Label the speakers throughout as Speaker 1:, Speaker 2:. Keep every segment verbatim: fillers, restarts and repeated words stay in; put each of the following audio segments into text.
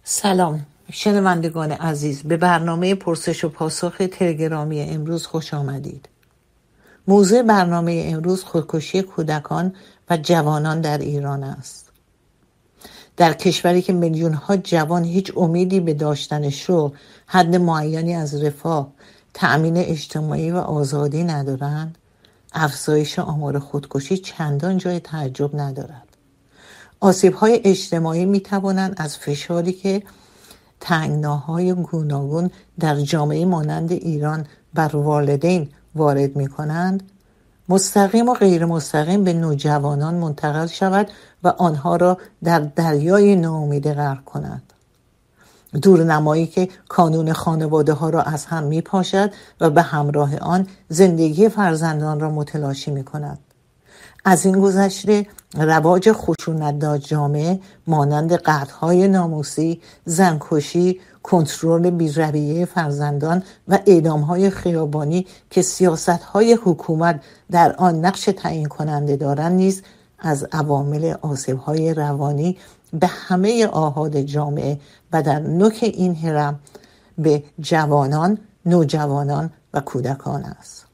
Speaker 1: سلام شنوندگان عزیز، به برنامه پرسش و پاسخ تلگرامی امروز خوش آمدید. موضوع برنامه امروز خودکشی کودکان و جوانان در ایران است. در کشوری که میلیون ها جوان هیچ امیدی به داشتن شغل، حد معینی از رفاه، تأمین اجتماعی و آزادی ندارند، افزایش آمار خودکشی چندان جای تعجب ندارد. آسیب‌های اجتماعی می‌توانند از فشاری که تنگناهای گوناگون در جامعه مانند ایران بر والدین وارد می‌کنند، مستقیم و غیر مستقیم به نوجوانان منتقل شود و آنها را در دریای ناامیدی غرق کند. دورنمایی که کانون خانواده ها را از هم می‌پاشد و به همراه آن زندگی فرزندان را متلاشی می‌کند. از این گذشته رواج خشونت در جامعه مانند قتل‌های ناموسی، زنکشی، کنترل بی‌رویه فرزندان و اعدام‌های خیابانی که سیاست‌های حکومت در آن نقش تعیین کننده دارند نیز از عوامل آسیب‌های روانی به همه آحاد جامعه و در نوک این هرم به جوانان، نوجوانان و کودکان است.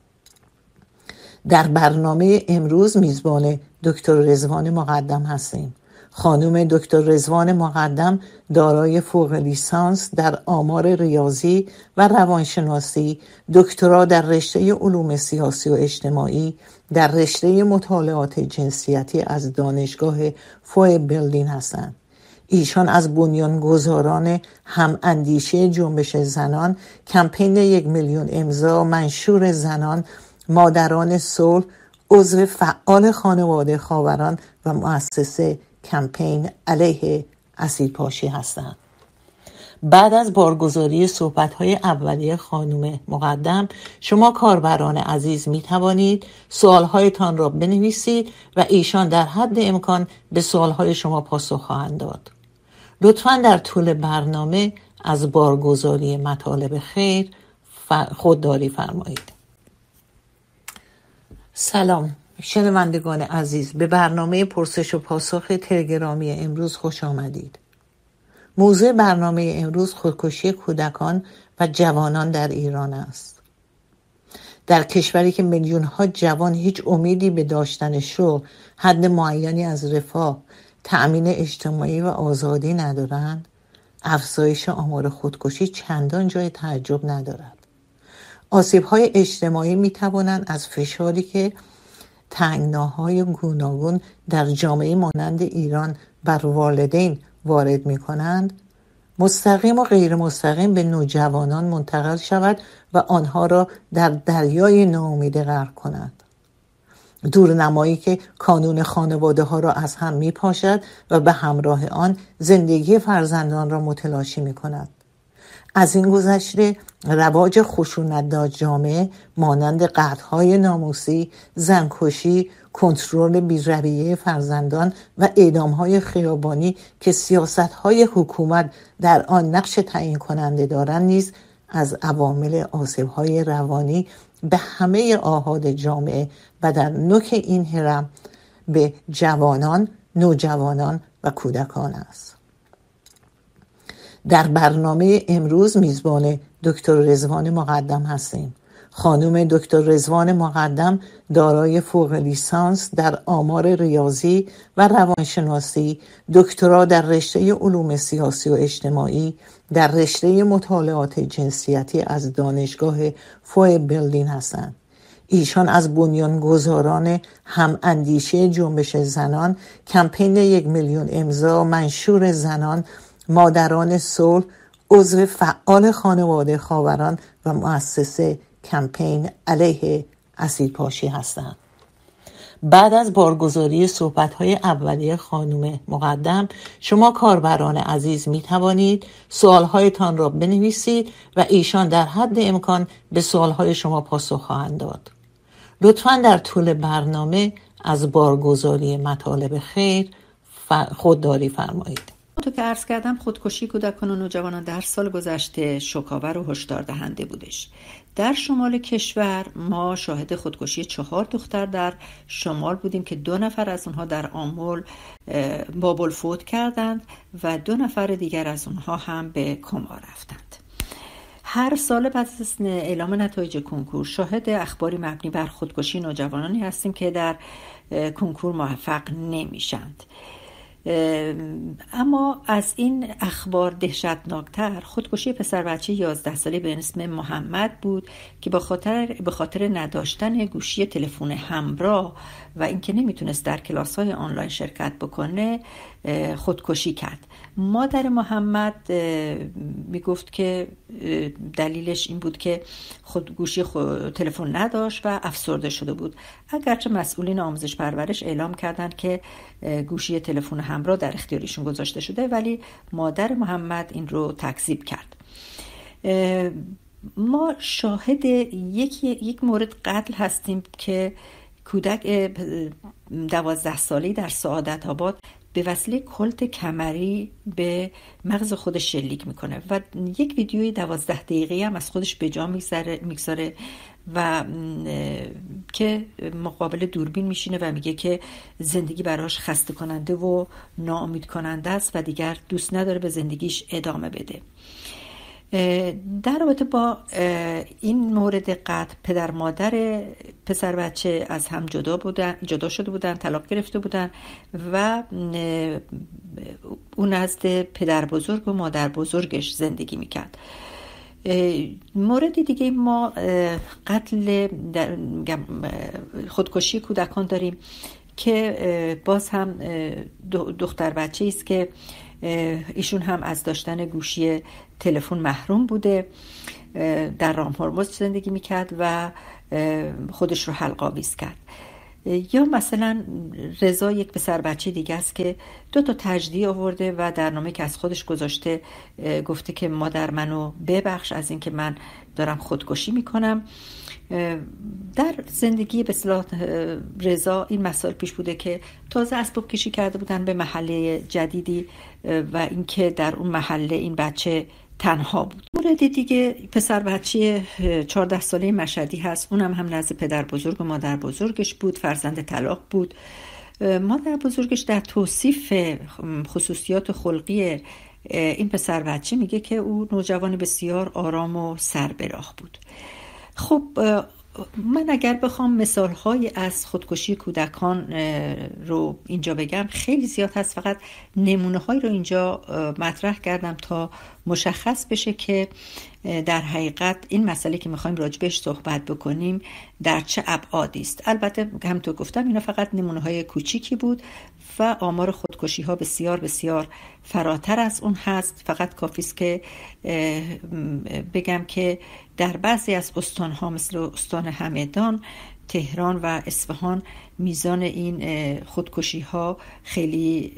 Speaker 1: در برنامه امروز میزبان دکتر رضوان مقدم هستیم. خانم دکتر رضوان مقدم دارای فوق لیسانس در آمار ریاضی و روانشناسی، دکترا در رشته علوم سیاسی و اجتماعی، در رشته مطالعات جنسیتی از دانشگاه فوی بلدین هستند. ایشان از بنیانگذاران هم اندیشه جنبش زنان، کمپین یک میلیون امضا، منشور زنان، مادران صلح، عضو فعال خانواده خاوران و مؤسسه کمپین علیه اسیدپاشی هستند. بعد از بارگذاری صحبت‌های اولیه خانم مقدم، شما کاربران عزیز می توانید سوال‌هایتان را بنویسید و ایشان در حد امکان به سوال‌های شما پاسخ خواهند داد. لطفاً در طول برنامه از بارگذاری مطالب خیر خودداری فرمایید. سلام شنوندگان عزیز، به برنامه پرسش و پاسخ تلگرامی امروز خوش آمدید. موضوع برنامه امروز خودکشی کودکان و جوانان در ایران است. در کشوری که میلیون ها جوان هیچ امیدی به داشتن شغل، حد معینی از رفاه، تأمین اجتماعی و آزادی ندارند، افزایش آمار خودکشی چندان جای تعجب ندارد. آسیب‌های اجتماعی می‌توانند از فشاری که تنگناهای گوناگون در جامعه مانند ایران بر والدین وارد می‌کنند، مستقیم و غیر مستقیم به نوجوانان منتقل شود و آنها را در دریای ناامیدی غرق کند. دورنمایی که کانون خانواده ها را از هم می‌پاشد و به همراه آن زندگی فرزندان را متلاشی می‌کند. از این گذشته رواج خشونت در جامعه مانند قتل‌های ناموسی، زنکشی، کنترل بی‌رویه فرزندان و اعدام‌های خیابانی که سیاست‌های حکومت در آن نقش تعیین کننده دارند نیز از عوامل آسیب‌های روانی به همه آحاد جامعه و در نوک این هرم به جوانان، نوجوانان و کودکان است. در برنامه امروز میزبان دکتر رضوان مقدم هستیم. خانم دکتر رضوان مقدم دارای فوق لیسانس در آمار ریاضی و روانشناسی، دکترا در رشته علوم سیاسی و اجتماعی، در رشته مطالعات جنسیتی از دانشگاه فوی بلدین هستند. ایشان از بنیانگذاران هم اندیشه جنبش زنان، کمپین یک میلیون امضا، منشور زنان، مادران صلح، عضو فعال خانواده خاوران و مؤسسه کمپین علیه اسیدپاشی هستند. بعد از بارگذاری صحبت‌های اولیه خانم مقدم، شما کاربران عزیز می توانید سوال‌هایتان را بنویسید و ایشان در حد امکان به سوال‌های شما پاسخ خواهند داد. لطفاً در طول برنامه از بارگذاری مطالب خیر خودداری فرمایید.
Speaker 2: همونطور که عرض کردم خودکشی کودکان و نوجوانان در سال گذشته شوک‌آور و هشدار دهنده بودش. در شمال کشور ما شاهد خودکشی چهار دختر در شمال بودیم که دو نفر از اونها در آمل بابل فوت کردند و دو نفر دیگر از اونها هم به کما رفتند. هر سال پس از اعلام نتایج کنکور شاهد اخباری مبنی بر خودکشی نوجوانانی هستیم که در کنکور موفق نمیشند. اما از این اخبار دهشتناکتر خودکشی پسر بچه یازده ساله به اسم محمد بود که به خاطر به خاطر نداشتن گوشی تلفن همراه و اینکه نمیتونست در کلاس‌های آنلاین شرکت بکنه خودکشی کرد. مادر محمد میگفت که دلیلش این بود که خود گوشی خود تلفن نداشت و افسرده شده بود، اگرچه مسئولین آموزش پرورش اعلام کردند که گوشی تلفن همراه در اختیارشون گذاشته شده، ولی مادر محمد این رو تکذیب کرد. ما شاهد یک یک مورد قتل هستیم که کودک دوازده ساله‌ای در سعادت آباد به وسیله کلت کمری به مغز خودش شلیک میکنه و یک ویدیوی دوازده دقیقه‌ای هم از خودش به جا میگذاره و که مقابل دوربین میشینه و میگه که زندگی براش خسته کننده و ناامید کننده است و دیگر دوست نداره به زندگیش ادامه بده. در رابطه با این مورد قتل پدر مادر پسر بچه از هم جدا بودن جدا شده بودن، طلاق گرفته بودن و اون نزد پدر بزرگ و مادر بزرگش زندگی میکرد. مورد دیگه ما قتل خودکشی کودکان داریم که باز هم دختر بچه است که ایشون هم از داشتن گوشی تلفن محروم بوده، در رامهرمز زندگی میکرد و خودش رو حلق آویز کرد. یا مثلا رضا یک پسر بچه دیگه است که دو تا تجدید آورده و در نامه که از خودش گذاشته گفته که مادر منو ببخش از این که من دارم خودکشی میکنم. در زندگی به اصطلاح رضا این مسائل پیش بوده که تازه اسباب کشی کرده بودن به محله جدیدی و اینکه در اون محله این بچه تنها بود. مورد دیگه پسر بچه چهارده ساله مشهدی هست، اونم هم نزد پدر بزرگ و مادر بزرگش بود، فرزند طلاق بود. مادر بزرگش در توصیف خصوصیات خلقی این پسر بچه میگه که او نوجوان بسیار آرام و سر به راه بود. خب من اگر بخوام مثال‌های از خودکشی کودکان رو اینجا بگم خیلی زیاد هست، فقط نمونه‌هایی رو اینجا مطرح کردم تا مشخص بشه که در حقیقت این مسئله که می‌خوایم راجبش صحبت بکنیم در چه ابعادی است. البته همونطور گفتم اینا فقط نمونه‌های کوچیکی بود و آمار خودکشی‌ها بسیار بسیار فراتر از اون هست. فقط کافی است که بگم که در بعضی از استان‌ها مثل استان همدان، تهران و اصفهان میزان این خودکشی‌ها خیلی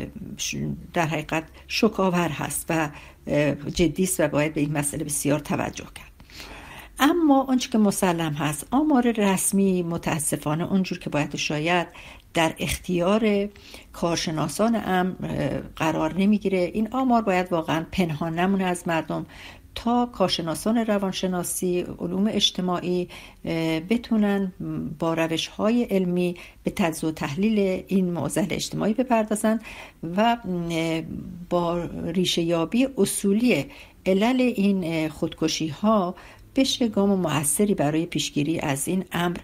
Speaker 2: در حقیقت شوک‌آور هست و جدی است و باید به این مسئله بسیار توجه کرد. اما آنچه که مسلم هست آمار رسمی متاسفانه اونجور که باید شاید در اختیار کارشناسان امر قرار نمیگیره. این آمار باید واقعا پنهان نمونه از مردم تا کارشناسان روانشناسی، علوم اجتماعی بتونن با روش‌های علمی به تجزیه و تحلیل این معضل اجتماعی بپردازن و با ریشه یابی اصولی علل این خودکشی‌ها بشه گام موثری برای پیشگیری از این امر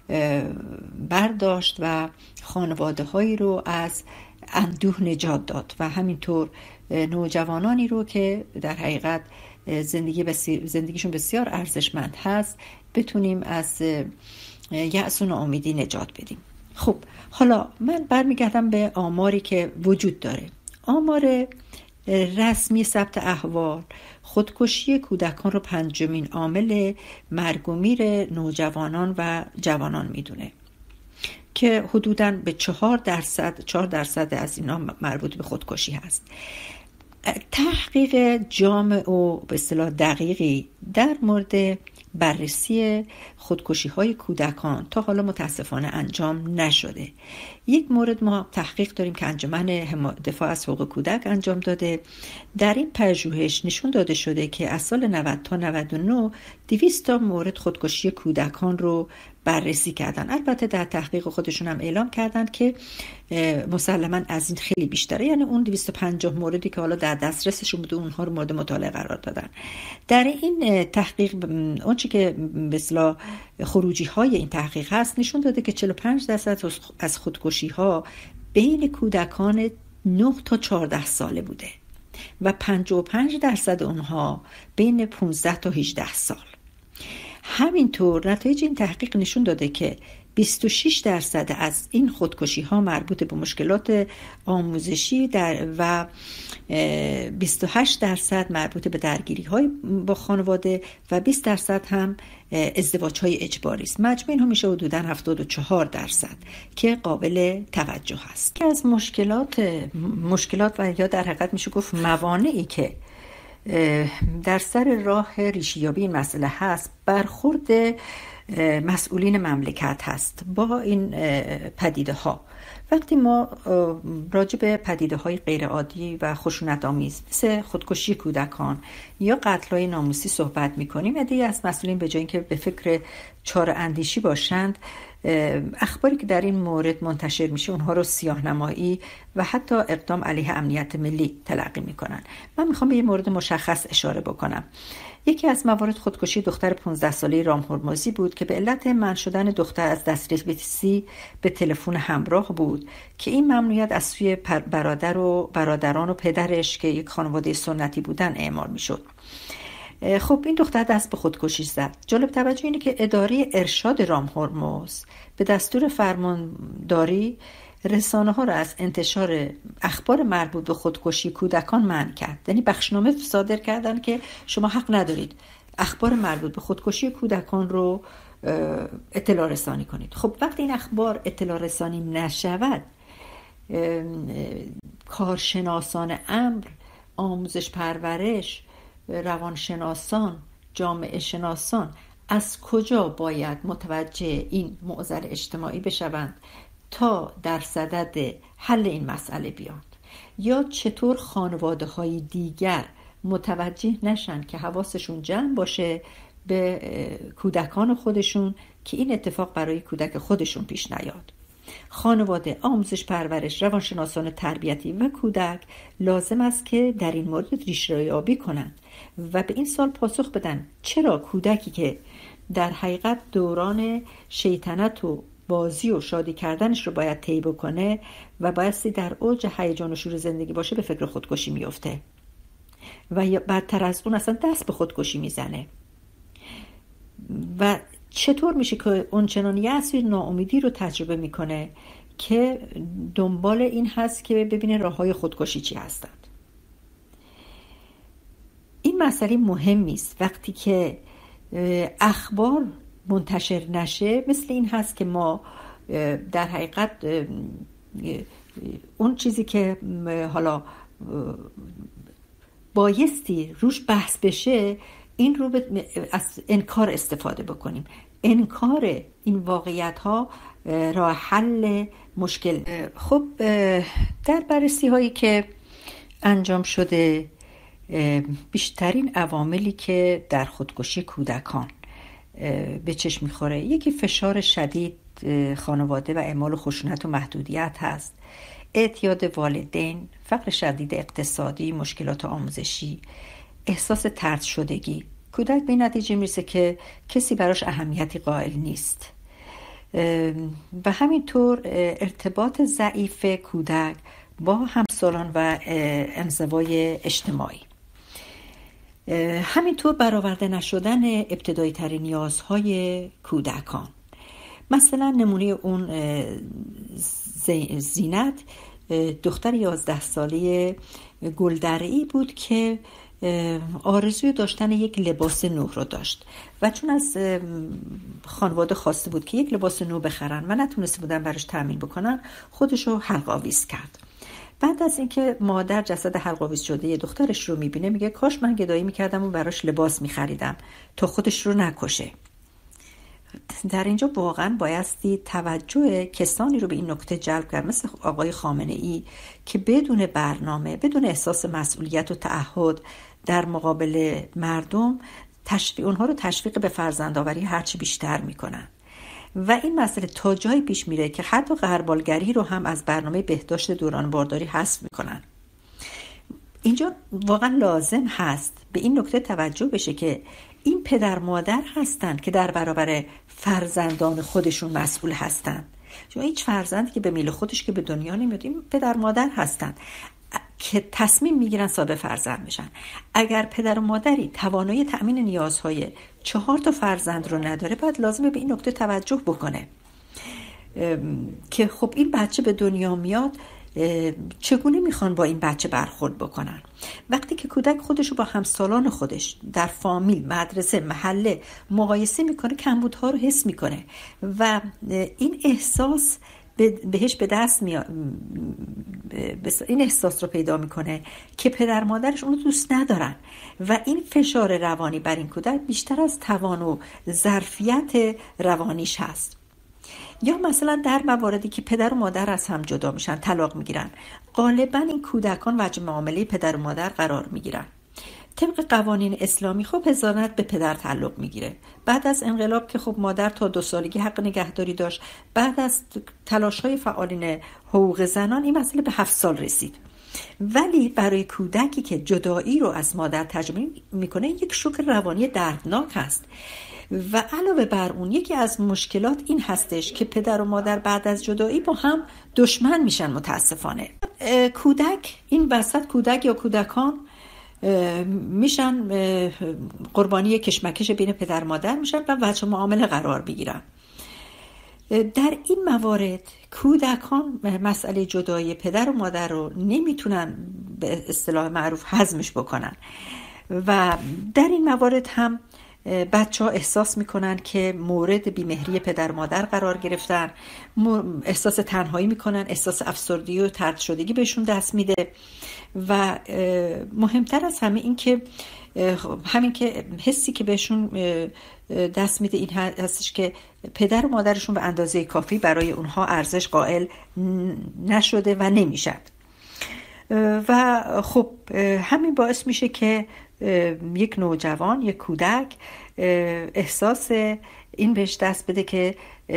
Speaker 2: برداشت و خانواده‌هایی رو از اندوه نجات داد و همینطور نوجوانانی رو که در حقیقت زندگی بسیار زندگیشون بسیار ارزشمند هست بتونیم از یأس و ناامیدی نجات بدیم. خب حالا من برمیگردم به آماری که وجود داره. آمار رسمی ثبت احوال خودکشی کودکان رو پنجمین عامل مرگ و میر نوجوانان و جوانان میدونه که حدوداً به چهار درصد چهار درصد از اینا مربوط به خودکشی هست. تحقیق جامع و به اصطلاح دقیقی در مورد بررسی خودکشی های کودکان تا حالا متاسفانه انجام نشده. یک مورد ما تحقیق داریم که انجمن دفاع از حقوق کودک انجام داده. در این پژوهش نشون داده شده که از سال نود تا نود و نه دویست تا مورد خودکشی کودکان رو بررسی کردن. البته در تحقیق خودشون هم اعلام کردن که مسلماً از این خیلی بیشتره، یعنی اون دویست و پنجاه موردی که حالا در دسترسشون بوده اونها رو مورد مطالعه قرار دادن. در این تحقیق اون چی که به اصطلاح خروجی های این تحقیق هست نشون داده که چهل و پنج درصد از خودکشی ها بین کودکان نه تا چهارده ساله بوده و پنجاه و پنج درصد اونها بین پانزده تا هجده سال. همینطور نتایج این تحقیق نشون داده که بیست و شش درصد از این خودکشی ها مربوط به مشکلات آموزشی در و بیست و هشت درصد مربوط به درگیری های با خانواده و بیست درصد هم ازدواج های اجباری است. مجموع اینها میشه حدوداً هفتاد و چهار درصد که قابل توجه است. که از مشکلات مشکلات و یا در حقیقت میشه گفت موانعی که در سر راه ریشه‌یابی این مسئله هست، برخورد مسئولین مملکت هست با این پدیده ها. وقتی ما راجع به پدیده های غیر عادی و خشونت آمیز مثل خودکشی کودکان یا قتل‌های ناموسی صحبت می‌کنیم، عده‌ای از مسئولین به جای اینکه به فکر چاره اندیشی باشند، اخباری که در این مورد منتشر میشه اونها رو سیاه‌نمایی و حتی اقدام علیه امنیت ملی تلقی میکنن. من میخوام به یه مورد مشخص اشاره بکنم. یکی از موارد خودکشی دختر پانزده ساله رام هرمزی بود که به علت منع شدن دختر از دسترسی به تلفن همراه بود که این ممنوعیت از سوی برادر و برادران و پدرش که یک خانواده سنتی بودن اعمال میشد. خب این دختر دست به خودکشی زد. جالب توجه اینه که اداره ارشاد رام هرمز به دستور فرمانداری رسانه ها را از انتشار اخبار مربوط به خودکشی کودکان منع کرد. یعنی بخشنامه صادر کردن که شما حق ندارید اخبار مربوط به خودکشی کودکان رو اطلاع رسانی کنید. خب وقتی این اخبار اطلاع رسانی نشود، کارشناسان امر، آموزش پرورش، روانشناسان، جامعه شناسان از کجا باید متوجه این معضل اجتماعی بشوند تا در صدد حل این مسئله بیاد؟ یا چطور خانواده های دیگر متوجه نشن که حواسشون جمع باشه به کودکان خودشون که این اتفاق برای کودک خودشون پیش نیاد؟ خانواده، آموزش پرورش، روانشناسان تربیتی و کودک لازم است که در این مورد ریشه‌یابی کنند و به این سوال پاسخ بدن چرا کودکی که در حقیقت دوران شیطنت و بازی و شادی کردنش رو باید طی بکنه و بایستی در اوج هیجان و شور زندگی باشه به فکر خودکشی میفته و بدتر از اون اصلا دست به خودکشی میزنه. و چطور میشه که اون چنان یأس و ناامیدی رو تجربه میکنه که دنبال این هست که ببینه راههای خودکشی چی هستند. این مسئله مهمی است. وقتی که اخبار منتشر نشه، مثل این هست که ما در حقیقت اون چیزی که حالا بایستی روش بحث بشه این رو از انکار استفاده بکنیم. انکار این واقعیت ها راه حل مشکل. خب در بررسی هایی که انجام شده، بیشترین عواملی که در خودکشی کودکان به چشم میخوره، یکی فشار شدید خانواده و اعمال خشونت و محدودیت هست، اعتیاد والدین، فقر شدید اقتصادی، مشکلات آموزشی، احساس طرد شدگی. کودک به این نتیجه میرسه که کسی براش اهمیتی قائل نیست و همینطور ارتباط ضعیف کودک با همسالان و انزوای اجتماعی. همینطور برآورده نشدن ابتدایی ترین نیازهای کودکان. مثلا نمونه اون زینت، دختر یازده ساله گلدرعی بود که آرزوی داشتن یک لباس نو رو داشت و چون از خانواده خواسته بود که یک لباس نو بخرن و نتونسته بودن براش تامین بکنن، خودش رو حلق آویز کرد. بعد از اینکه مادر جسد حلق آویز شده دخترش رو میبینه، میگه کاش من گدایی میکردم و براش لباس میخریدم تا خودش رو نکشه. در اینجا واقعا بایستی توجه کسانی رو به این نکته جلب کرد، مثل آقای خامنه ای، که بدون برنامه، بدون احساس مسئولیت و تعهد در مقابل مردم، تشویق اونها رو تشویق به فرزندآوری هرچی بیشتر میکنن و این مسئله تا جایی پیش میره که حتی غربالگری رو هم از برنامه بهداشت دوران بارداری حذف میکنن. اینجا واقعا لازم هست به این نکته توجه بشه که این پدر مادر هستن که در برابر فرزندان خودشون مسئول هستن. چون هیچ فرزندی که به میل خودش که به دنیا نمیاد، این پدر مادر هستن که تصمیم میگیرن صاحب فرزند میشن. اگر پدر و مادری توانایی تأمین نیازهای چهار تا فرزند رو نداره، باید لازمه به این نکته توجه بکنه که خب این بچه به دنیا میاد، چگونه میخوان با این بچه برخورد بکنن. وقتی که کودک خودشو با همسالان خودش در فامیل، مدرسه، محله مقایسه میکنه، کمبودها رو حس میکنه و این احساس بهش به دست میاد، این احساس رو پیدا میکنه که پدر مادرش اونو دوست ندارن و این فشار روانی بر این کودک بیشتر از توان و ظرفیت روانیش هست. یا مثلا در مواردی که پدر و مادر از هم جدا میشن، طلاق میگیرن، غالبا این کودکان وجه معامله پدر و مادر قرار میگیرن. طبق قوانین اسلامی خب حضانت به پدر تعلق میگیره. بعد از انقلاب که خب مادر تا دو سالگی حق نگهداری داشت، بعد از تلاش‌های فعالین حقوق زنان این مسئله به هفت سال رسید. ولی برای کودکی که جدایی رو از مادر تجربه میکنه، یک شوک روانی دردناک هست و علاوه بر اون یکی از مشکلات این هستش که پدر و مادر بعد از جدایی با هم دشمن میشن. متاسفانه کودک این وسط، کودک یا کودکان میشن قربانی کشمکش بین پدر و مادر میشن و وجه معامله قرار بگیرن. در این موارد کودکان مسئله جدایی پدر و مادر رو نمیتونن به اصطلاح معروف هضمش بکنن و در این موارد هم بچه ها احساس میکنن که مورد بیمهری پدر و مادر قرار گرفتن، احساس تنهایی میکنن، احساس افسردگی و طرد شدگی بهشون دست میده و مهمتر از همه این که همین که حسی که بهشون دست میده این هستش که پدر و مادرشون به اندازه کافی برای اونها ارزش قائل نشده و نمیشد و خب همین باعث میشه که یک نوجوان، یک کودک احساس این بهش دست بده که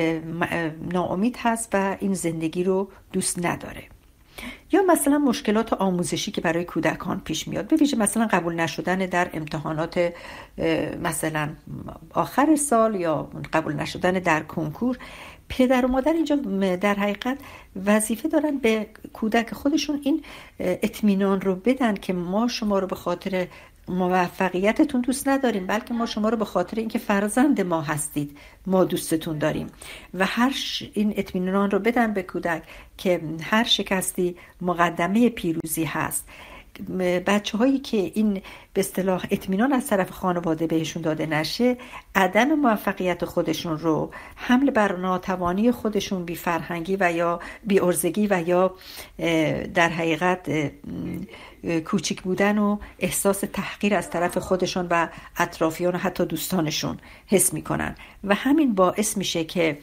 Speaker 2: ناامید هست و این زندگی رو دوست نداره. یا مثلا مشکلات آموزشی که برای کودکان پیش میاد، به ویژه مثلا قبول نشدن در امتحانات مثلا آخر سال یا قبول نشدن در کنکور. پدر و مادر اینجا در حقیقت وظیفه دارن به کودک خودشون این اطمینان رو بدن که ما شما رو به خاطر موفقیتتون دوست نداریم، بلکه ما شما رو به خاطر اینکه فرزند ما هستید ما دوستتون داریم و هر این اطمینان رو بدن به کودک که هر شکستی مقدمه پیروزی هست. بچه هایی که این به اصطلاح اطمینان از طرف خانواده بهشون داده نشه، عدم موفقیت خودشون رو حمل بر ناتوانی خودشون، بی فرهنگی و یا بی ارزگی و یا در حقیقت کوچیک بودن و احساس تحقیر از طرف خودشون و اطرافیان و حتی دوستانشون حس میکنن و همین باعث میشه که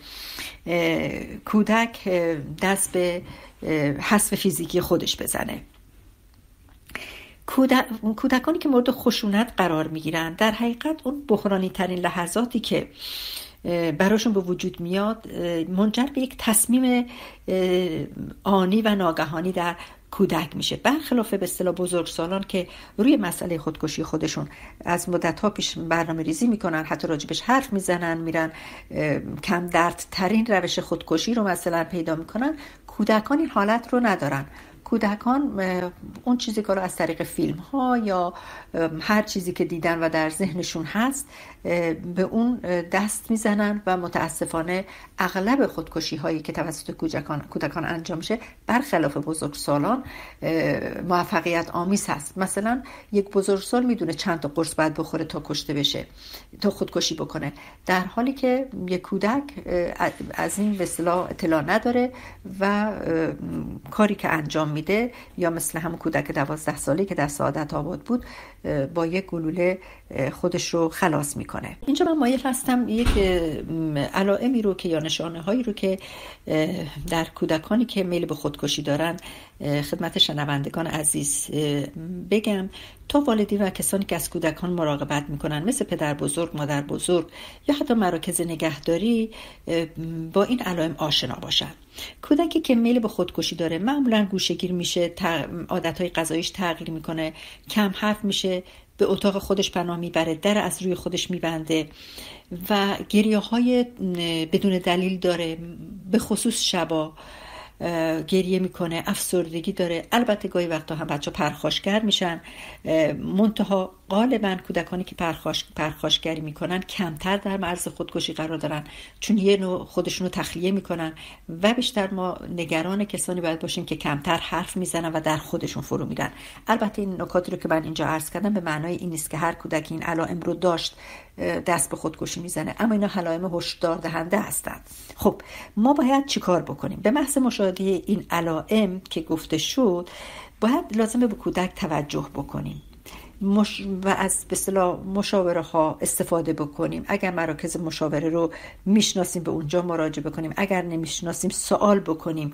Speaker 2: کودک دست به حذف فیزیکی خودش بزنه. کودکانی که مورد خشونت قرار میگیرن، در حقیقت اون بحرانی ترین لحظاتی که براشون به وجود میاد منجر به یک تصمیم آنی و ناگهانی در کودک میشه، برخلاف به اصطلاح بزرگسالان که روی مسئله خودکشی خودشون از مدت‌ها پیش برنامه ریزی میکنن، حتی راجبش حرف میزنن، میرن کم درد ترین روش خودکشی رو مثلا پیدا میکنن. کودکان این حالت رو ندارن. کودکان اون چیزی که از طریق فیلم ها یا هر چیزی که دیدن و در ذهنشون هست به اون دست میزنن و متاسفانه اغلب خودکشی هایی که توسط کودکان کودکان انجام میشه برخلاف بزرگسالان موفقیت آمیز هست. مثلا یک بزرگسال میدونه چند تا قرص باید بخوره تا کشته بشه، تا خودکشی بکنه، در حالی که یک کودک از این به اصطلاح اطلاع نداره و کاری که انجام میده یا مثل همون کودک دوازده ساله که در سعادت آباد بود با یک گلوله خودش رو خلاص میکنه. اینجا من مایل هستم یک علائمی رو که یا نشانه هایی رو که در کودکانی که میل به خودکشی دارن خدمت شنوندگان عزیز بگم، تا والدین و کسانی که از کودکان مراقبت میکنن مثل پدر بزرگ، مادر بزرگ یا حتی مراکز نگهداری با این علائم آشنا باشن. کودکی که میل به خودکشی داره معمولا گوشه‌گیر میشه، عادتهای غذاییش تغییر میکنه، کم حرف میشه، به اتاق خودش پناه میبره، در از روی خودش میبنده و گریه های بدون دلیل داره، به خصوص شبا گریه میکنه، افسردگی داره. البته گاهی وقتا هم بچه پرخاشگر میشن، منتها غالبا کودکانی که پرخاش پرخاشگری میکنن کمتر در معرض خودکشی قرار دارن، چون یه نوع خودشون رو تخلیه میکنن و بیشتر ما نگران کسانی باید باشیم که کمتر حرف میزنن و در خودشون فرو میرن. البته این نکاتی رو که من اینجا عرض کردم به معنای این نیست که هر کودکی این علائم رو داشت دست به خودکشی میزنه، اما اینا علائم هشدار دهنده هستند. خب ما باید چیکار بکنیم؟ به محض مشاهده این علائم که گفته شد باید لازمه به کودک توجه بکنیم مش... و از به اصطلاح مشاوره ها استفاده بکنیم. اگر مراکز مشاوره رو میشناسیم به اونجا مراجعه بکنیم، اگر نمیشناسیم سوال بکنیم.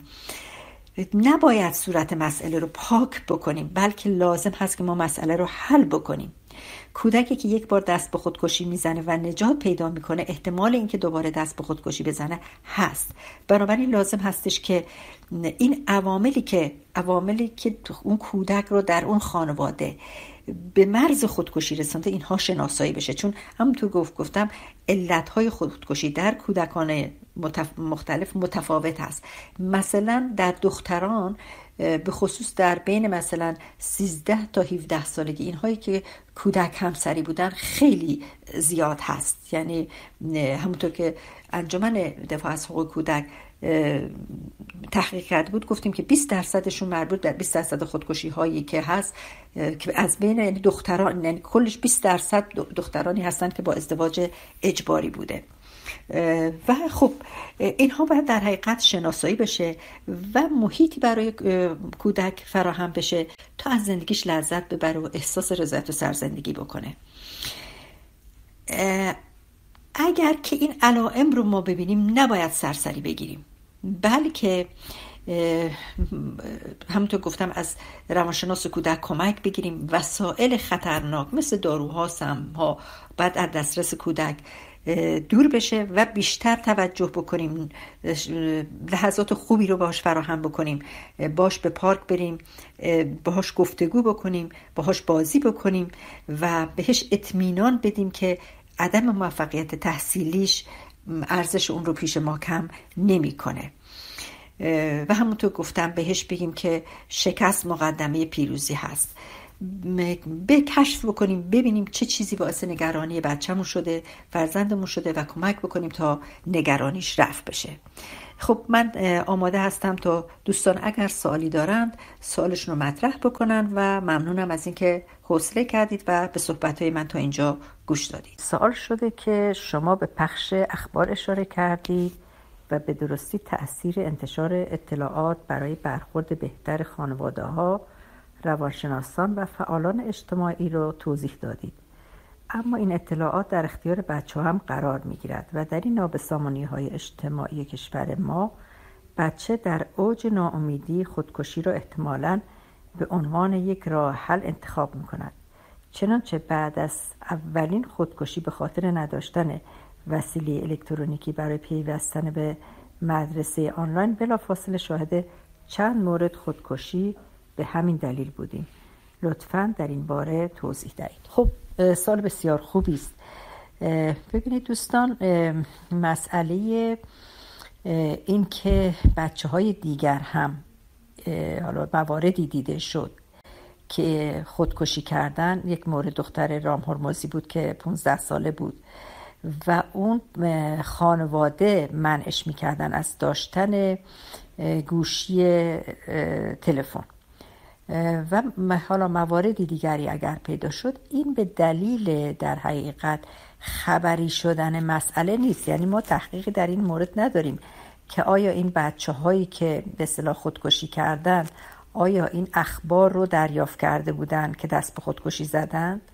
Speaker 2: نباید صورت مسئله رو پاک بکنیم، بلکه لازم هست که ما مسئله رو حل بکنیم. کودکی که یک بار دست به خودکشی میزنه و نجات پیدا میکنه، احتمال اینکه دوباره دست به خودکشی بزنه هست. بنابراین لازم هستش که این عواملی که عواملی که اون کودک رو در اون خانواده به مرز خودکشی رسونده اینها شناسایی بشه، چون همونطور گفت گفتم علتهای خودکشی در کودکان متف... مختلف متفاوت هست. مثلا در دختران به خصوص در بین مثلا سیزده تا هفده سالگی اینهایی که کودک همسری بودن خیلی زیاد هست. یعنی همونطور که انجمن دفاع از حقوق کودک تحقیق کرده بود، گفتیم که بیست درصدشون مربوط به بیست درصد خودکشی هایی که هست که از بین دختران، یعنی کلش بیست درصد دخترانی هستن که با ازدواج اجباری بوده. و خب اینها باید در حقیقت شناسایی بشه و محیطی برای کودک فراهم بشه تا از زندگیش لذت ببره و احساس رضایت و سرزندگی بکنه. اگر که این علائم رو ما ببینیم نباید سرسری بگیریم، بلکه همونطور گفتم از روانشناس کودک کمک بگیریم. وسایل خطرناک مثل داروها، سمها باید از دسترس کودک دور بشه و بیشتر توجه بکنیم، لحظات خوبی رو باهاش فراهم بکنیم، باهاش به پارک بریم، باهاش گفتگو بکنیم، باهاش بازی بکنیم و بهش اطمینان بدیم که عدم موفقیت تحصیلیش ارزش اون رو پیش ما کم نمی‌کنه. و همونطور گفتم بهش بگیم که شکست مقدمه پیروزی هست. به کشف بکنیم، ببینیم چه چیزی باعث نگرانی بچه‌مون شده، فرزندمون شده و کمک بکنیم تا نگرانیش رفع بشه. خب من آماده هستم تا دوستان اگر سوالی دارند سوالشون رو مطرح بکنن و ممنونم از اینکه حوصله کردید و به صحبت‌های من تا اینجا گوش دادید. سوال شده که شما به پخش اخبار اشاره کردید و به درستی تأثیر انتشار اطلاعات برای برخورد بهتر خانواده‌ها، روانشناسان و فعالان اجتماعی رو توضیح دادید. اما این اطلاعات در اختیار بچه هم قرار می گیرد و در این نابسامانی های اجتماعی کشور ما بچه در اوج ناامیدی خودکشی را احتمالاً به عنوان یک راه حل انتخاب می کند. چنانچه بعد از اولین خودکشی به خاطر نداشتن وسیله الکترونیکی برای پیوستن به مدرسه آنلاین بلافاصله شاهد چند مورد خودکشی به همین دلیل بودیم. لطفاً در این باره توضیح دهید. خب سوال بسیار خوبی است. ببینید دوستان، مسئله این که بچه‌های دیگر هم حالا مواردی دیده شد که خودکشی کردن. یک مورد دختر رام هرمزی بود که پانزده ساله بود و اون خانواده منعش میکردن از داشتن گوشی تلفن و حالا مواردی دیگری اگر پیدا شد. این به دلیل در حقیقت خبری شدن مسئله نیست. یعنی ما تحقیقی در این مورد نداریم که آیا این بچه هایی که به اصطلاح خودکشی کردن آیا این اخبار رو دریافت کرده بودن که دست به خودکشی زدند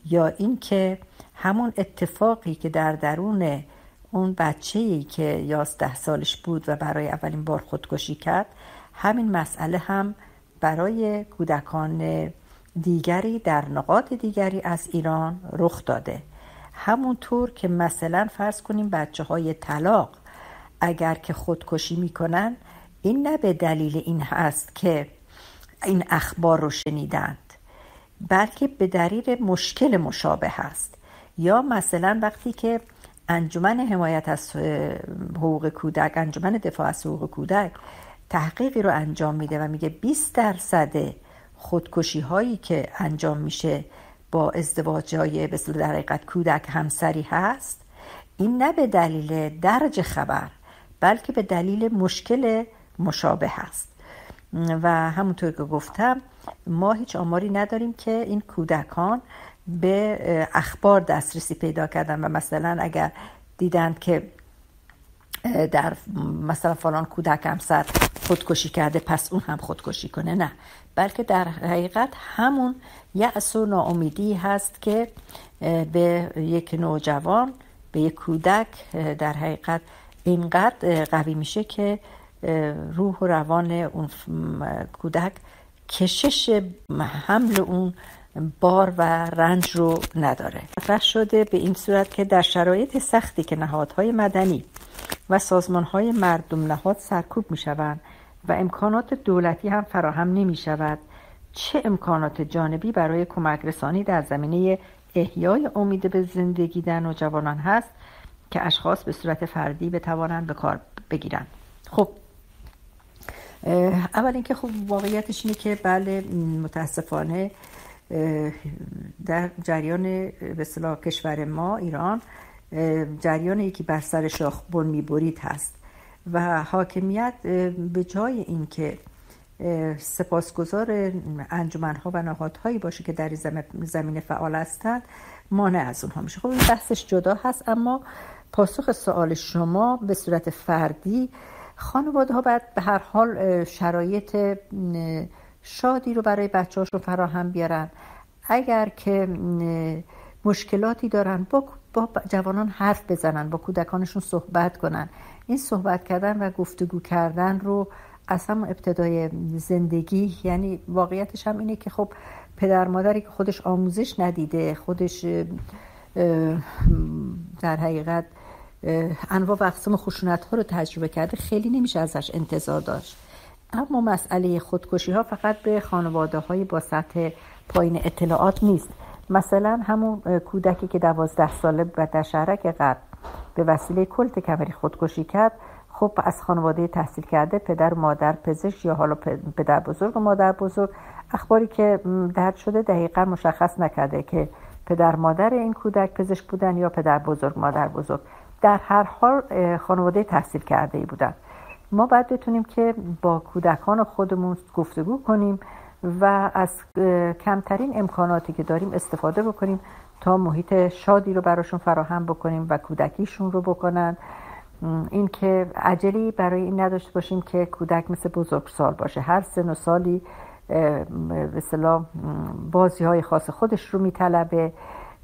Speaker 2: یا این که همون اتفاقی که در درون اون بچه‌ای که یازده سالش بود و برای اولین بار خودکشی کرد، همین مسئله هم برای کودکان دیگری در نقاط دیگری از ایران رخ داده. همونطور که مثلا فرض کنیم بچه های طلاق اگر که خودکشی میکنن، این نه به دلیل این هست که این اخبار رو شنیدند، بلکه به دلیل مشکل مشابه هست. یا مثلا وقتی که انجمن حمایت از حقوق کودک، انجمن دفاع از حقوق کودک تحقیقی رو انجام میده و میگه بیست درصد خودکشی هایی که انجام میشه با ازدواجای به اصطلاح در حقیقت کودک همسری هست، این نه به دلیل درج خبر بلکه به دلیل مشکل مشابه هست. و همونطور که گفتم ما هیچ آماری نداریم که این کودکان به اخبار دسترسی پیدا کردن و مثلا اگر دیدند که در مثلا فلان کودک همسر خودکشی کرده پس اون هم خودکشی کنه، نه، بلکه در حقیقت همون یأس و ناامیدی هست که به یک نوجوان، به یک کودک در حقیقت اینقدر قوی میشه که روح و روان اون کودک کشش حمل اون بار و رنج رو نداره. مطرح شده به این صورت که در شرایط سختی که نهادهای مدنی و سازمانهای مردم نهاد سرکوب می شوند و امکانات دولتی هم فراهم نمی شود، چه امکانات جانبی برای کمک رسانی در زمینه احیای امید به زندگی در نوجوانان هست که اشخاص به صورت فردی بتوانند به کار بگیرند. خب اول اینکه خب واقعیتش اینه که بله متاسفانه در جریان به اصطلاح کشور ما ایران جریان یکی بر سر شاخ بن می‌برید هست و حاکمیت به جای اینکه سپاسگزار انجمن‌ها و نهادهایی باشه که در زمینه فعال هستند، مانع از اونها میشه. خب این بحثش جدا هست، اما پاسخ سوال شما به صورت فردی، خانواده ها باید به هر حال شرایط شادی رو برای بچه‌هاشون فراهم بیارن. اگر که مشکلاتی دارن با, با جوانان حرف بزنن، با کودکانشون صحبت کنن. این صحبت کردن و گفتگو کردن رو از هم ابتدای زندگی، یعنی واقعیتش هم اینه که خب پدر مادری که خودش آموزش ندیده، خودش در حقیقت انواع و اقسام خشونت ها رو تجربه کرده، خیلی نمیشه ازش انتظار داشت. اما مسئله خودکشی ها فقط به خانواده های با سطح پایین اطلاعات نیست. مثلا همون کودکی که دوازده ساله و در شهرک غرب به وسیله کلت کمری خودکشی کرد، خب از خانواده تحصیل کرده، پدر و مادر پزشک یا حالا پدر بزرگ و مادر بزرگ، اخباری که درد شده دقیقا مشخص نکرده که پدر مادر این کودک پزشک بودن یا پدر بزرگ مادر بزرگ. در هر حال خانواده تحصیل کرده ای بودن. ما باید بتونیم که با کودکان خودمون گفتگو کنیم و از کمترین امکاناتی که داریم استفاده بکنیم تا محیط شادی رو براشون فراهم بکنیم و کودکیشون رو بکنن. این که عجلی برای این نداشته باشیم که کودک مثل بزرگسال باشه، هر سن و سالی به اصطلاح بازی‌های خاص خودش رو میطلبه.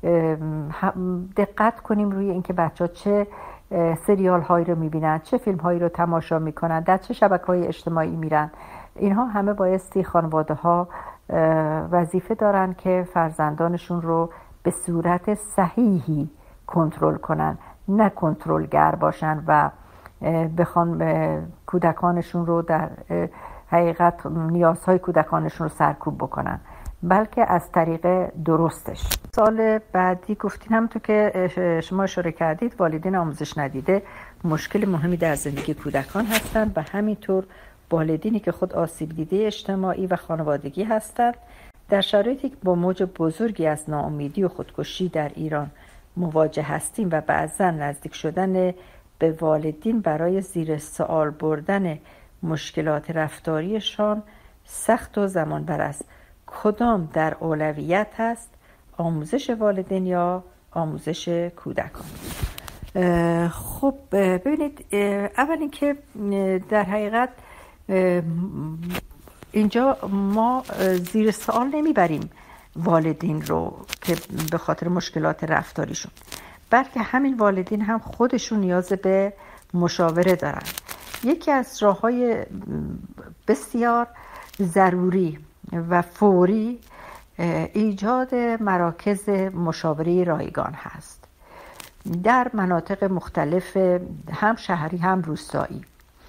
Speaker 2: دقت کنیم روی اینکه بچه‌ها چه سریال هایی رو میبینن، چه فیلم هایی رو تماشا میکنن، در چه شبکه‌های اجتماعی میرن. اینها همه بایستی خانواده ها وظیفه دارن که فرزندانشون رو به صورت صحیحی کنترل کنن، نه کنترلگر باشن و بخوان کودکانشون رو در حقیقت نیازهای کودکانشون رو سرکوب بکنن، بلکه از طریق درستش. سال بعدی گفتین همونطور که شما اشاره کردید، والدین آموزش ندیده مشکل مهمی در زندگی کودکان هستند و همینطور والدینی که خود آسیب دیده اجتماعی و خانوادگی هستند. در شرایطی که با موج بزرگی از ناامیدی و خودکشی در ایران مواجه هستیم و بعضا نزدیک شدن به والدین برای زیر سوال بردن مشکلات رفتاریشان سخت و زمان بر است، کدام در اولویت هست؟ آموزش والدین یا آموزش کودکان؟ خب ببینید، اول اینکه در حقیقت اینجا ما زیر سوال نمیبریم والدین رو که به خاطر مشکلات رفتاریشون، بلکه همین والدین هم خودشون نیاز به مشاوره دارن. یکی از راه‌های بسیار ضروری و فوری ایجاد مراکز مشاوره رایگان هست در مناطق مختلف، هم شهری هم روستایی.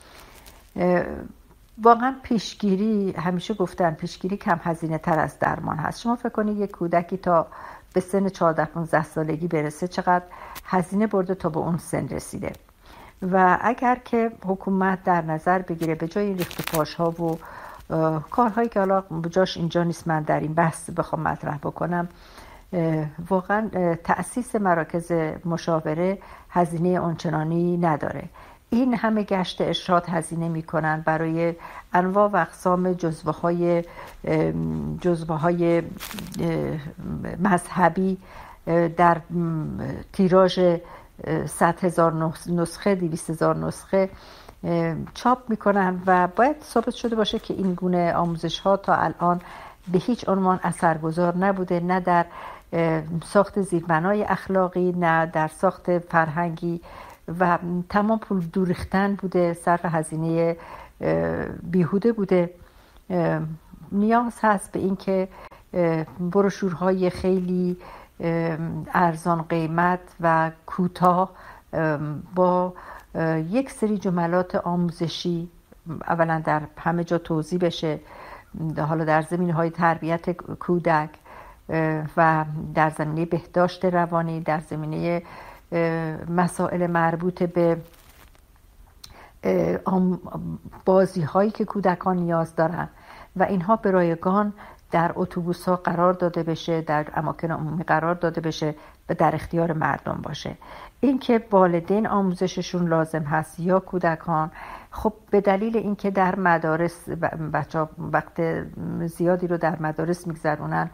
Speaker 2: واقعا پیشگیری، همیشه گفتن پیشگیری کم هزینه تر از درمان هست. شما فکر کنید یک کودکی تا به سن چهارده پانزده سالگی برسه چقدر هزینه برده تا به اون سن رسیده. و اگر که حکومت در نظر بگیره به جای ریخت پاش ها و کارهایی که حالا بجاش اینجا نیست من در این بحث بخوام مطرح بکنم، واقعا تأسیس مراکز مشاوره هزینه آنچنانی نداره. این همه گشت ارشاد هزینه میکنن برای انواع و اقسام جزوه های جزوه های مذهبی در تیراژ صد هزار نسخه، دویست هزار نسخه چاپ میکنن و باید ثابت شده باشه که این گونه آموزش ها تا الان به هیچ عنوان اثرگذار نبوده، نه در ساخت زیربنای اخلاقی، نه در ساخت فرهنگی، و تمام پول دوریختن بوده، صرف هزینه بیهوده بوده. نیاز هست به این که بروشورهای خیلی ارزان قیمت و کوتاه با یک سری جملات آموزشی اولا در همه جا توزیع بشه، حالا در زمینه‌های تربیت کودک و در زمینه بهداشت روانی، در زمینه مسائل مربوط به بازی هایی که کودکان نیاز دارن و اینها به رایگان در اتوبوس ها قرار داده بشه، در اماکن عمومی قرار داده بشه و در اختیار مردم باشه. این که والدین آموزششون لازم هست یا کودکان، خب به دلیل اینکه در مدارس بچه‌ها وقت زیادی رو در مدارس میگذرونن،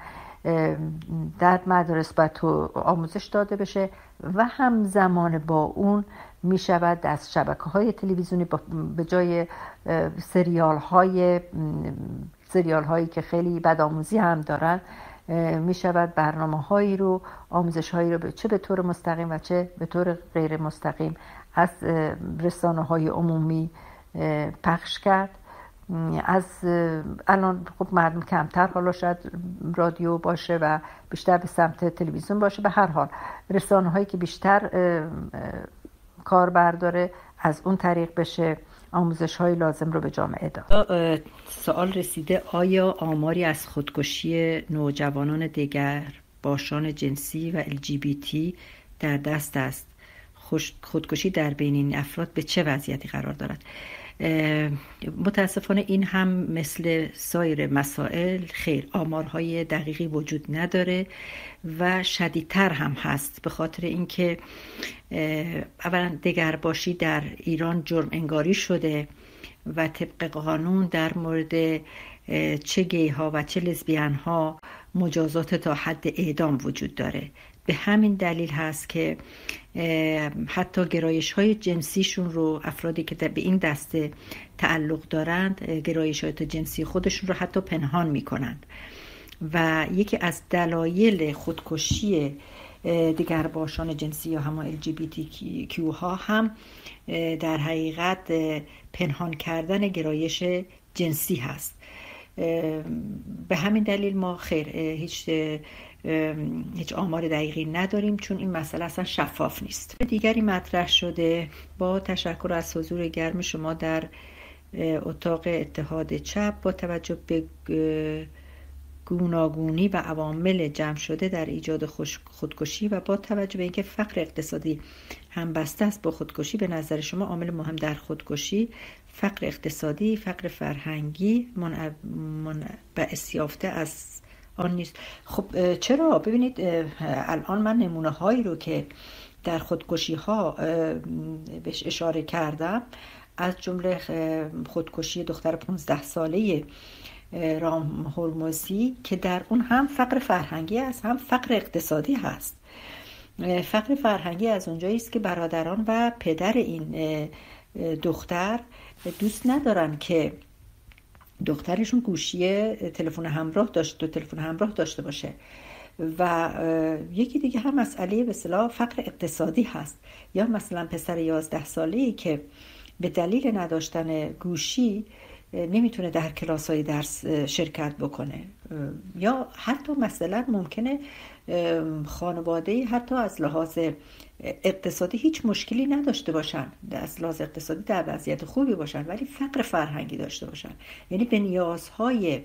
Speaker 2: در مدارس باید تو آموزش داده بشه و همزمان با اون می شود از شبکه‌های تلویزیونی به جای سریال های سریال هایی که خیلی بدآموزی هم دارن، می شود برنامه هایی رو، آموزش هایی رو چه به طور مستقیم و چه به طور غیر مستقیم از رسانه های عمومی پخش کرد. از الان خب مردم کمتر حالا شاید رادیو باشه و بیشتر به سمت تلویزیون باشه، به هر حال رسانه هایی که بیشتر کار برداره از اون طریق بشه آموزش های لازم رو به جامعه داد.
Speaker 3: سوال رسیده آیا آماری از خودکشی نوجوانان دیگر باشان جنسی و ال جی بی تی در دست است؟ خودکشی در بین این افراد به چه وضعیتی قرار دارد؟ متاسفانه این هم مثل سایر مسائل خیر آمارهای دقیقی وجود نداره و شدیدتر هم هست، به خاطر اینکه اولا دگرباشی در ایران جرم انگاری شده و طبق قانون در مورد چه گی ها و چه لزبیان ها مجازات تا حد اعدام وجود داره. به همین دلیل هست که حتی گرایش های جنسیشون رو افرادی که به این دسته تعلق دارند گرایشات جنسی خودشون رو حتی پنهان می کنند و یکی از دلایل خودکشی دیگر باشان جنسی یا همه ال جی بی تی کیو ها هم در حقیقت پنهان کردن گرایش جنسی هست. به همین دلیل ما خیر هیچ هیچ آمار دقیقی نداریم، چون این مسئله اصلا شفاف نیست. دیگری مطرح شده: با تشکر از حضور گرم شما در اتاق اتحاد چپ، با توجه به گوناگونی و عوامل جمع شده در ایجاد خودکشی و با توجه به اینکه فقر اقتصادی هم بسته است با خودکشی، به نظر شما عامل مهم در خودکشی فقر اقتصادی، فقر فرهنگی منبعث یافته از آن نیست؟ خب چرا؟ ببینید الان من نمونه هایی رو که در خودکشی ها بهش اشاره کردم، از جمله خودکشی دختر پانزده ساله رام هرمزی که در اون هم فقر فرهنگی است هم فقر اقتصادی هست. فقر فرهنگی از اونجایی است که برادران و پدر این دختر دوست ندارن که
Speaker 2: دخترشون گوشی تلفن همراه داشت و تلفن همراه داشته باشه. و یکی دیگه هم مسئله به اصطلاح فقر اقتصادی هست، یا مثلا پسر یازده ساله‌ای که به دلیل نداشتن گوشی نمیتونه در کلاس‌های درس شرکت بکنه، یا حتی مثلا ممکنه خانواده حتی از لحاظ اقتصادی هیچ مشکلی نداشته باشن، از لحاظ اقتصادی در وضعیت خوبی باشن، ولی فقر فرهنگی داشته باشن، یعنی به نیازهای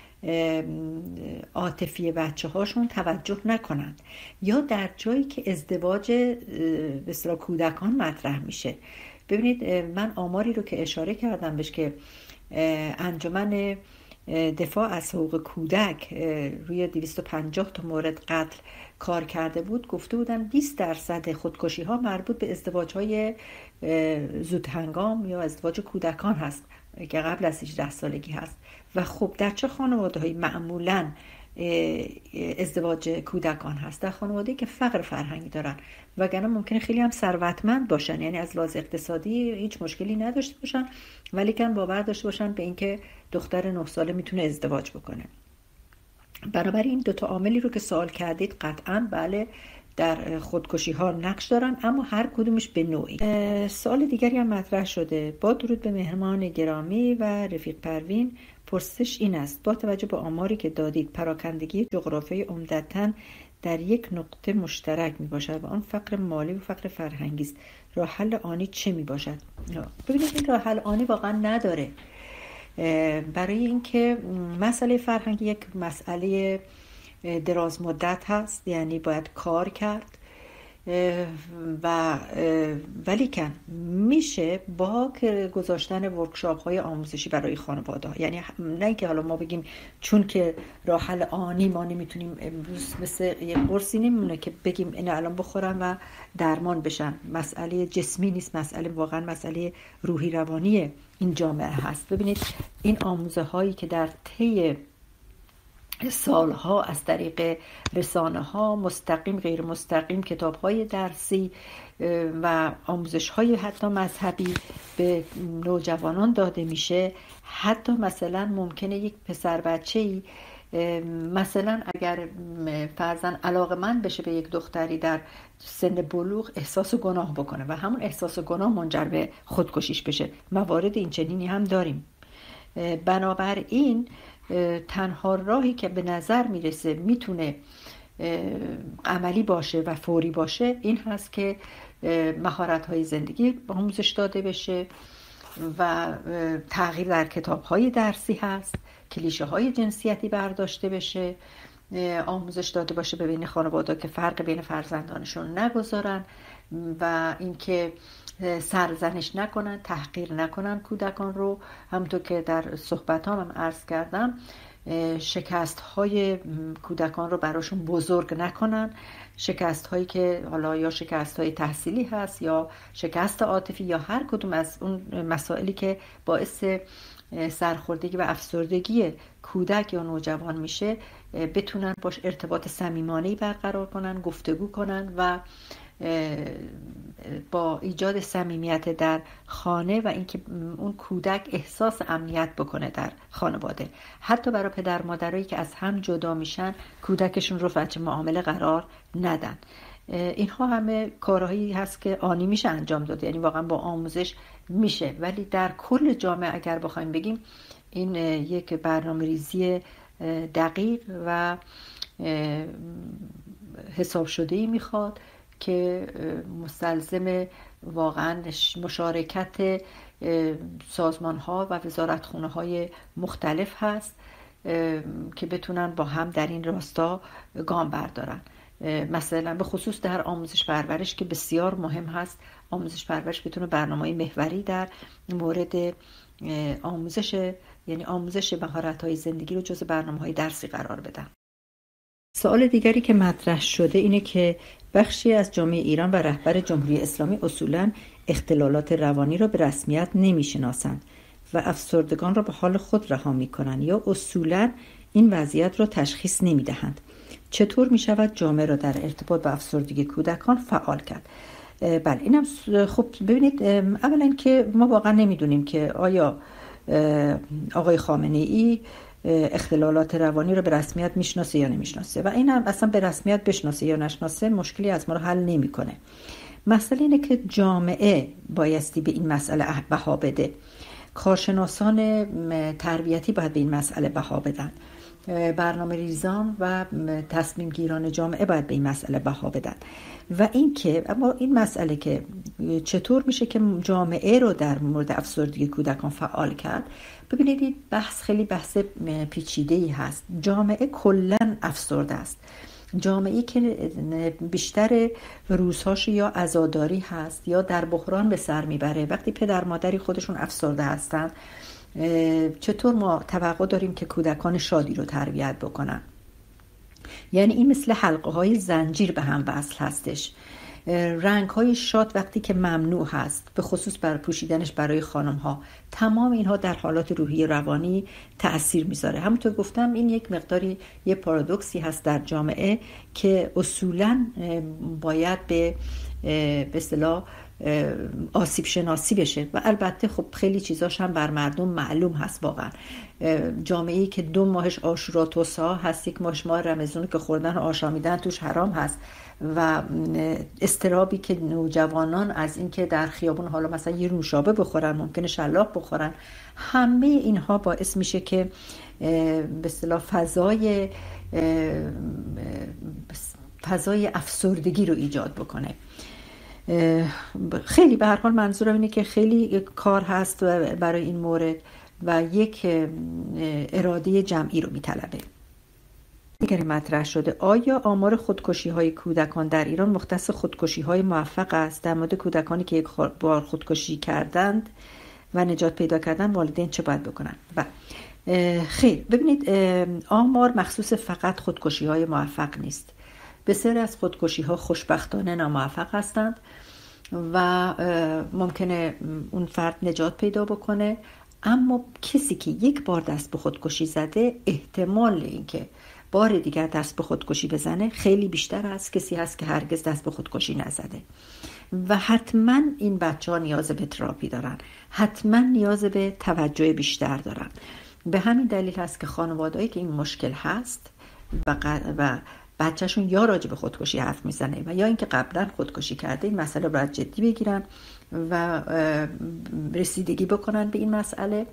Speaker 2: عاطفی بچه هاشون توجه نکنن، یا در جایی که ازدواج به اصطلاح کودکان مطرح میشه. ببینید من آماری رو که اشاره کردم بهش که انجمن دفاع از حقوق کودک روی دویست و پنجاه تا مورد قتل کار کرده بود، گفته بودن بیست درصد خودکشی ها مربوط به ازدواج های زود هنگام یا ازدواج کودکان هست که قبل از هجده سالگی هست. و خب در چه خانواده هایی معمولاً ازدواج کودکان هست؟ در خانواده‌ای که فقر فرهنگی دارن، وگرنه ممکنه خیلی هم ثروتمند باشن، یعنی از لحاظ اقتصادی هیچ مشکلی نداشته باشن، ولی کن باور داشته باشن به اینکه دختر نه ساله میتونه ازدواج بکنه. بنابراین این دو تا عاملی رو که سوال کردید قطعاً بله در خودکشی ها نقش دارن، اما هر کدومش به نوعی. سوال دیگری هم مطرح شده. با درود به مهمان گرامی و رفیق پروین، پرسش این است: با توجه به آماری که دادید پراکندگی جغرافیایی عمدتاً در یک نقطه مشترک می باشد و آن فقر مالی و فقر فرهنگی است، راه حل آنی چه می باشد؟ ببینید این راه حل آنی واقعا نداره، برای اینکه مسئله فرهنگی یک مسئله دراز مدت هست، یعنی باید کار کرد و ولی کن میشه با گذاشتن ورکشاپ های آموزشی برای خانواده ها. یعنی نه اینکه حالا ما بگیم چون که راه حل آنی ما نمیتونیم امروز مثل یه قرصی نمیمونه که بگیم این الان بخورن و درمان بشن. مسئله جسمی نیست، مسئله واقعا مسئله روحی روانی این جامعه هست. ببینید این آموزه هایی که در طی سالها از طریق رسانه ها مستقیم غیر مستقیم کتاب های درسی و آموزش های حتی مذهبی به نوجوانان داده میشه، حتی مثلا ممکنه یک پسر بچه‌ای مثلا اگر فرضاً علاقه‌مند بشه به یک دختری در سن بلوغ احساس گناه بکنه و همون احساس گناه منجر به خودکشیش بشه. موارد این چنینی هم داریم. بنابراین تنها راهی که به نظر میرسه میتونه عملی باشه و فوری باشه این هست که مهارت‌های زندگی آموزش داده بشه و تغییر در کتاب‌های درسی هست، کلیشه‌های جنسیتی برداشته بشه، آموزش داده باشه به بین خانواده که فرق بین فرزندانشون نگذارن و اینکه سرزنش نکنن، تحقیر نکنن کودکان رو. همونطور که در صحبت هم, هم عرض کردم شکست های کودکان رو براشون بزرگ نکنن، شکست هایی که حالا یا شکست های تحصیلی هست یا شکست عاطفی یا هر کدوم از اون مسائلی که باعث سرخوردگی و افسردگی کودک یا نوجوان میشه بتونن باش ارتباط صمیمانه‌ای برقرار کنن، گفتگو کنن و با ایجاد صمیمیت در خانه و اینکه اون کودک احساس امنیت بکنه در خانواده. حتی برای پدر مادرایی که از هم جدا میشن کودکشون رو وجه معامله قرار ندن. اینها همه کارهایی هست که آنی میشه انجام داده، یعنی واقعا با آموزش میشه، ولی در کل جامعه اگر بخوایم بگیم این یک برنامه‌ریزی دقیق و حساب شده‌ای میخواد که مستلزم واقعا مشارکت سازمان ها و وزارتخونه های مختلف هست که بتونن با هم در این راستا گام بردارن. مثلا به خصوص در آموزش پرورش که بسیار مهم هست، آموزش پرورش بتونه برنامه‌های محوری در مورد آموزش یعنی آموزش مهارت‌های زندگی رو جز برنامه‌های درسی قرار بدن. سوال دیگری که مطرح شده اینه که بخشی از جامعه ایران و رهبر جمهوری اسلامی اصولاً اختلالات روانی را به رسمیت نمی‌شناسند و افسردگان را به حال خود رها می‌کنند یا اصولاً این وضعیت را تشخیص نمی‌دهند. چطور می‌شود جامعه را در ارتباط با افسردگی کودکان فعال کرد؟ بله اینم خب ببینید، اولا که ما واقعا نمی‌دونیم که آیا آقای خامنه ای اختلالات روانی رو به رسمیت میشناسه یا نمیشناسه و این هم اصلا به رسمیت بشناسه یا نشناسه مشکلی از ما رو حل نمیکنه. مسئله اینه که جامعه بایستی به این مسئله بها بده، کارشناسان تربیتی باید به این مسئله بها بدن، برنامه ریزان و تصمیم گیران جامعه باید به این مسئله بها بدن. و این که اما این مسئله که چطور میشه که جامعه رو در مورد افسردگی کودکان فعال کرد، ببینید این بحث خیلی بحث پیچیده‌ای هست. جامعه کلاً افسرده است، جامعه‌ای که بیشتر روزهاش یا عزاداری هست یا در بحران به سر میبره. وقتی پدر مادری خودشون افسرده هستن، چطور ما توقع داریم که کودکان شادی رو تربیت بکنن؟ یعنی این مثل حلقه های زنجیر به هم وصل هستش. رنگ های شاد وقتی که ممنوع هست، به خصوص بر پوشیدنش برای خانم ها، تمام اینها در حالات روحی روانی تأثیر میذاره. همونطور گفتم این یک مقداری یه پارادوکسی هست در جامعه که اصولاً باید به به اصطلاح آسیب شناسی بشه و البته خب خیلی چیزاش هم بر مردم معلوم هست. واقعا جامعه‌ای که دو ماهش عاشورا توسعه هست، یک ماهش ماه رمضان که خوردن و آشامیدن توش حرام هست و اضطرابی که نوجوانان از این که در خیابون حالا مثلا یه نوشابه بخورن، ممکنه شلاق بخورن، همه اینها باعث میشه که به اصطلاح فضای فضای افسردگی رو ایجاد بکنه. خیلی به هر حال منظورم اینه که خیلی کار هست برای این مورد و یک اراده جمعی رو میطلبه. دیگری مطرح شده، آیا آمار خودکشی های کودکان در ایران مختص خودکشی های موفق است؟ در مورد کودکانی که یک بار خودکشی کردند و نجات پیدا کردن، والدین چه باید بکنن؟ و خیر، ببینید آمار مخصوص فقط خودکشی های موفق نیست. بسیاری از خودکشی ها خوشبختانه ناموفق هستند و ممکنه اون فرد نجات پیدا بکنه، اما کسی که یک بار دست به خودکشی زده، احتمال اینکه بار دیگر دست به خودکشی بزنه خیلی بیشتر از کسی هست که هرگز دست به خودکشی نزده. و حتما این بچه ها نیاز به تراپی دارن، حتما نیاز به توجه بیشتر دارن. به همین دلیل هست که خانوادهایی که این مشکل هست و, و بچهشون یا راجع به خودکشی حرف میزنه و یا اینکه قبلا خودکشی کرده، این مسئله رو باید جدی بگیرن و رسیدگی بکنن به این مسئله.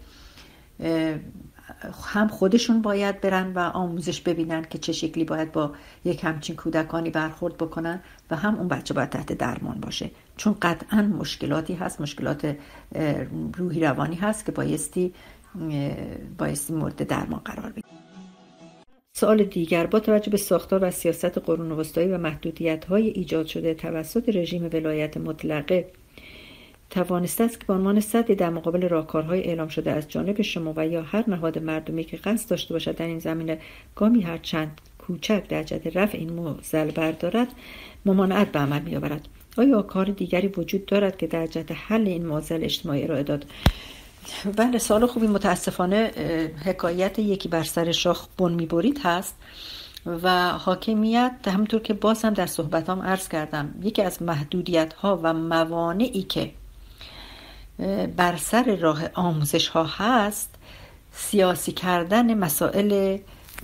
Speaker 2: هم خودشون باید برن و آموزش ببینن که چه شکلی باید با یک همچین کودکانی برخورد بکنن و هم اون بچه باید تحت درمان باشه، چون قطعا مشکلاتی هست، مشکلات روحی روانی هست که بایستی بایستی مورد درمان قرار بگیره. سوال دیگر، با توجه به ساختار و سیاست قرون وسطایی و محدودیت‌های ایجاد شده توسط رژیم ولایت مطلقه، توانسته است که به عنوان سدی در مقابل راهکارهای اعلام شده از جانب شما و یا هر نهاد مردمی که قصد داشته باشد در این زمینه گامی هر چند کوچک در جهت رفع این معضل بردارد، ممانعت به عمل می‌آورد؟ آیا کار دیگری وجود دارد که در جهت حل این معضل اجتماعی ارائه داد؟ بله، سوال خوبی. متاسفانه حکایت یکی بر سر شاخ بن می‌برید هست و حاکمیت، همونطور که باز هم در صحبتام عرض کردم، یکی از محدودیت‌ها و موانعی که بر سر راه آموزش ها هست، سیاسی کردن مسائل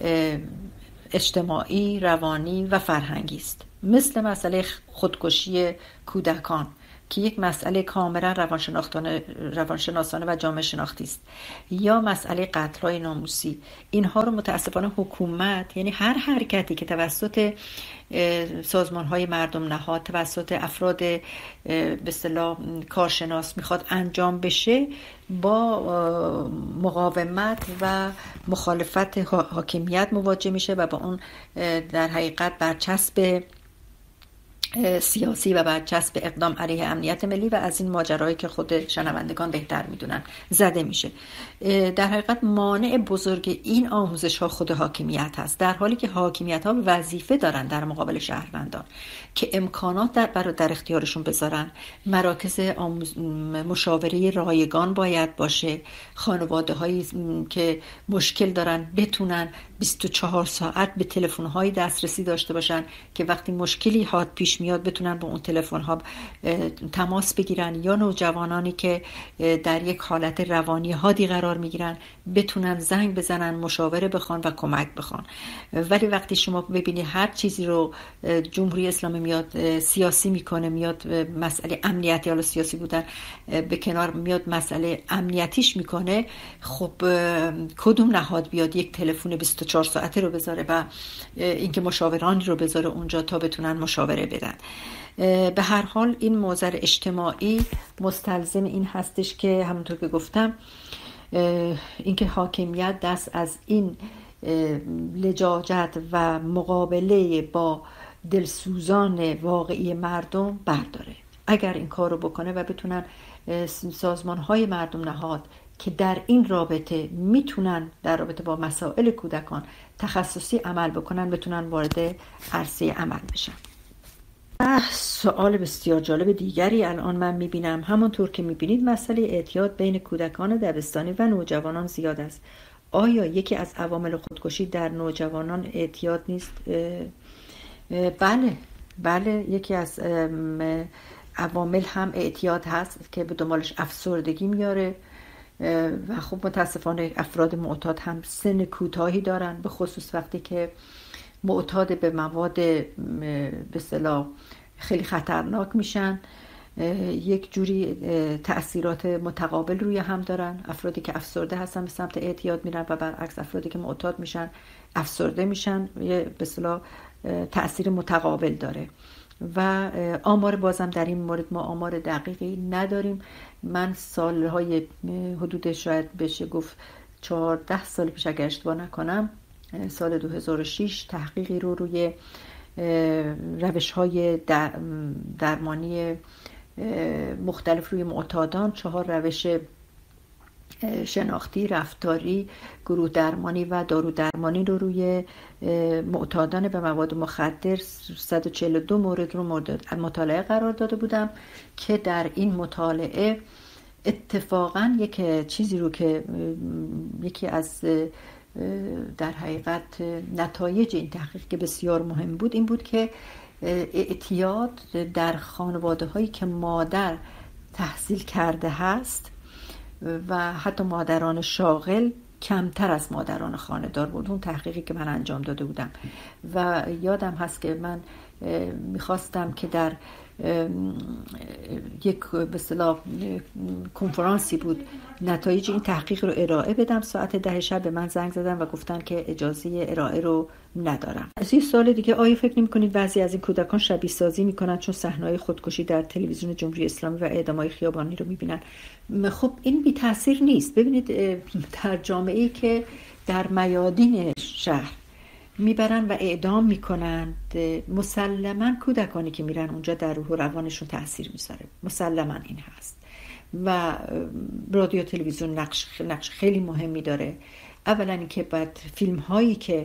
Speaker 2: اجتماعی، روانی و فرهنگی است. مثل مسئله خودکشی کودکان که یک مسئله کاملا روانشناختانه روانشناسانه و جامعه شناختی است، یا مسئله قتل‌های ناموسی. اینها رو متاسفانه حکومت، یعنی هر حرکتی که توسط سازمان‌های مردم نهاد، توسط افراد به اصطلاح کارشناس میخواد انجام بشه، با مقاومت و مخالفت حاکمیت مواجه میشه و با اون در حقیقت برچسب سیاسی و برچسب اقدام علیه امنیت ملی و از این ماجرایی که خود شنوندگان بهتر میدونن زده میشه. در حقیقت مانع بزرگ این آموزش ها خود حاکمیت هست، در حالی که حاکمیت ها وظیفه دارن در مقابل شهروندان که امکانات در برای در اختیارشون بذارن. مراکز آموز... مشاوره رایگان باید باشه، خانواده هایی که مشکل دارن بتونن بیست و چهار ساعت به تلفن های دسترسی داشته باشن که وقتی مشکلی هات پیش پیش میاد بتونن با اون تلفن ها تماس بگیرن، یا نوجوانانی که در یک حالت روانی حادی قرار میگیرن بتونن زنگ بزنن، مشاوره بخوان و کمک بخوان. ولی وقتی شما ببینی هر چیزی رو جمهوری اسلامی میاد سیاسی میکنه، میاد مسئله امنیتی، حالا سیاسی بودن به کنار، میاد مسئله امنیتیش میکنه، خب کدوم نهاد بیاد یک تلفن بیست و چهار ساعته رو بذاره و اینکه مشاورانی رو بذاره اونجا تا بتونن مشاوره بدن؟ به هر حال این موضوع اجتماعی مستلزم این هستش که همونطور که گفتم اینکه حاکمیت دست از این لجاجت و مقابله با دلسوزان واقعی مردم برداره. اگر این کار رو بکنه و بتونن سازمان‌های مردم نهاد که در این رابطه میتونن در رابطه با مسائل کودکان تخصصی عمل بکنن، بتونن وارد عرصه عمل بشن. سوال بسیار جالب دیگری الان من میبینم، همونطور که میبینید مسئله اعتیاد بین کودکان دبستانی و نوجوانان زیاد است. آیا یکی از عوامل خودکشی در نوجوانان اعتیاد نیست؟ بله بله، یکی از عوامل هم اعتیاد هست که به دنبالش افسردگی میاره و خب متاسفانه افراد معتاد هم سن کوتاهی دارن، به خصوص وقتی که معتاد به مواد به اصطلاح خیلی خطرناک میشن، یک جوری تأثیرات متقابل روی هم دارن. افرادی که افسرده هستن به سمت اعتیاد میرن و برعکس افرادی که معتاد میشن افسرده میشن، به اصطلاح تأثیر متقابل داره. و آمار بازم در این مورد ما آمار دقیقی نداریم. من سالهای حدود شاید بشه گفت چهارده سال پیش اگر اشتباه نکنم، سال دو هزار و شش تحقیقی رو روی روش‌های درمانی مختلف روی معتادان، چهار روش شناختی، رفتاری، گروه درمانی و دارو درمانی رو روی معتادان به مواد مخدر صد و چهل و دو مورد رو مورد مطالعه قرار داده بودم که در این مطالعه اتفاقا یک چیزی رو که یکی از در حقیقت نتایج این تحقیق که بسیار مهم بود این بود که اعتیاد در خانواده هایی که مادر تحصیل کرده هست و حتی مادران شاغل کمتر از مادران خانه‌دار بود. اون تحقیقی که من انجام داده بودم و یادم هست که من میخواستم که در یک به اصطلاح کنفرانسی بود نتایج این تحقیق رو ارائه بدم. ساعت ده شب به من زنگ زدن و گفتن که اجازه ارائه رو ندارم. از این سوال دیگه، آیا فکر نمی‌کنید بعضی از این کودکان شبیه سازی میکنن چون صحنه‌های خودکشی در تلویزیون جمهوری اسلامی و اعدام‌های خیابانی رو میبینن؟ خب این بی تاثیر نیست. ببینید در جامعه‌ای که در میادین شهر میبرن و اعدام میکنند، مسلما کودکانی که میرن اونجا در روح و روانشون تاثیر میذاره، مسلما این هست. و رادیو تلویزیون نقش نقش خیلی مهمی داره. اولا اینکه باید فیلم هایی که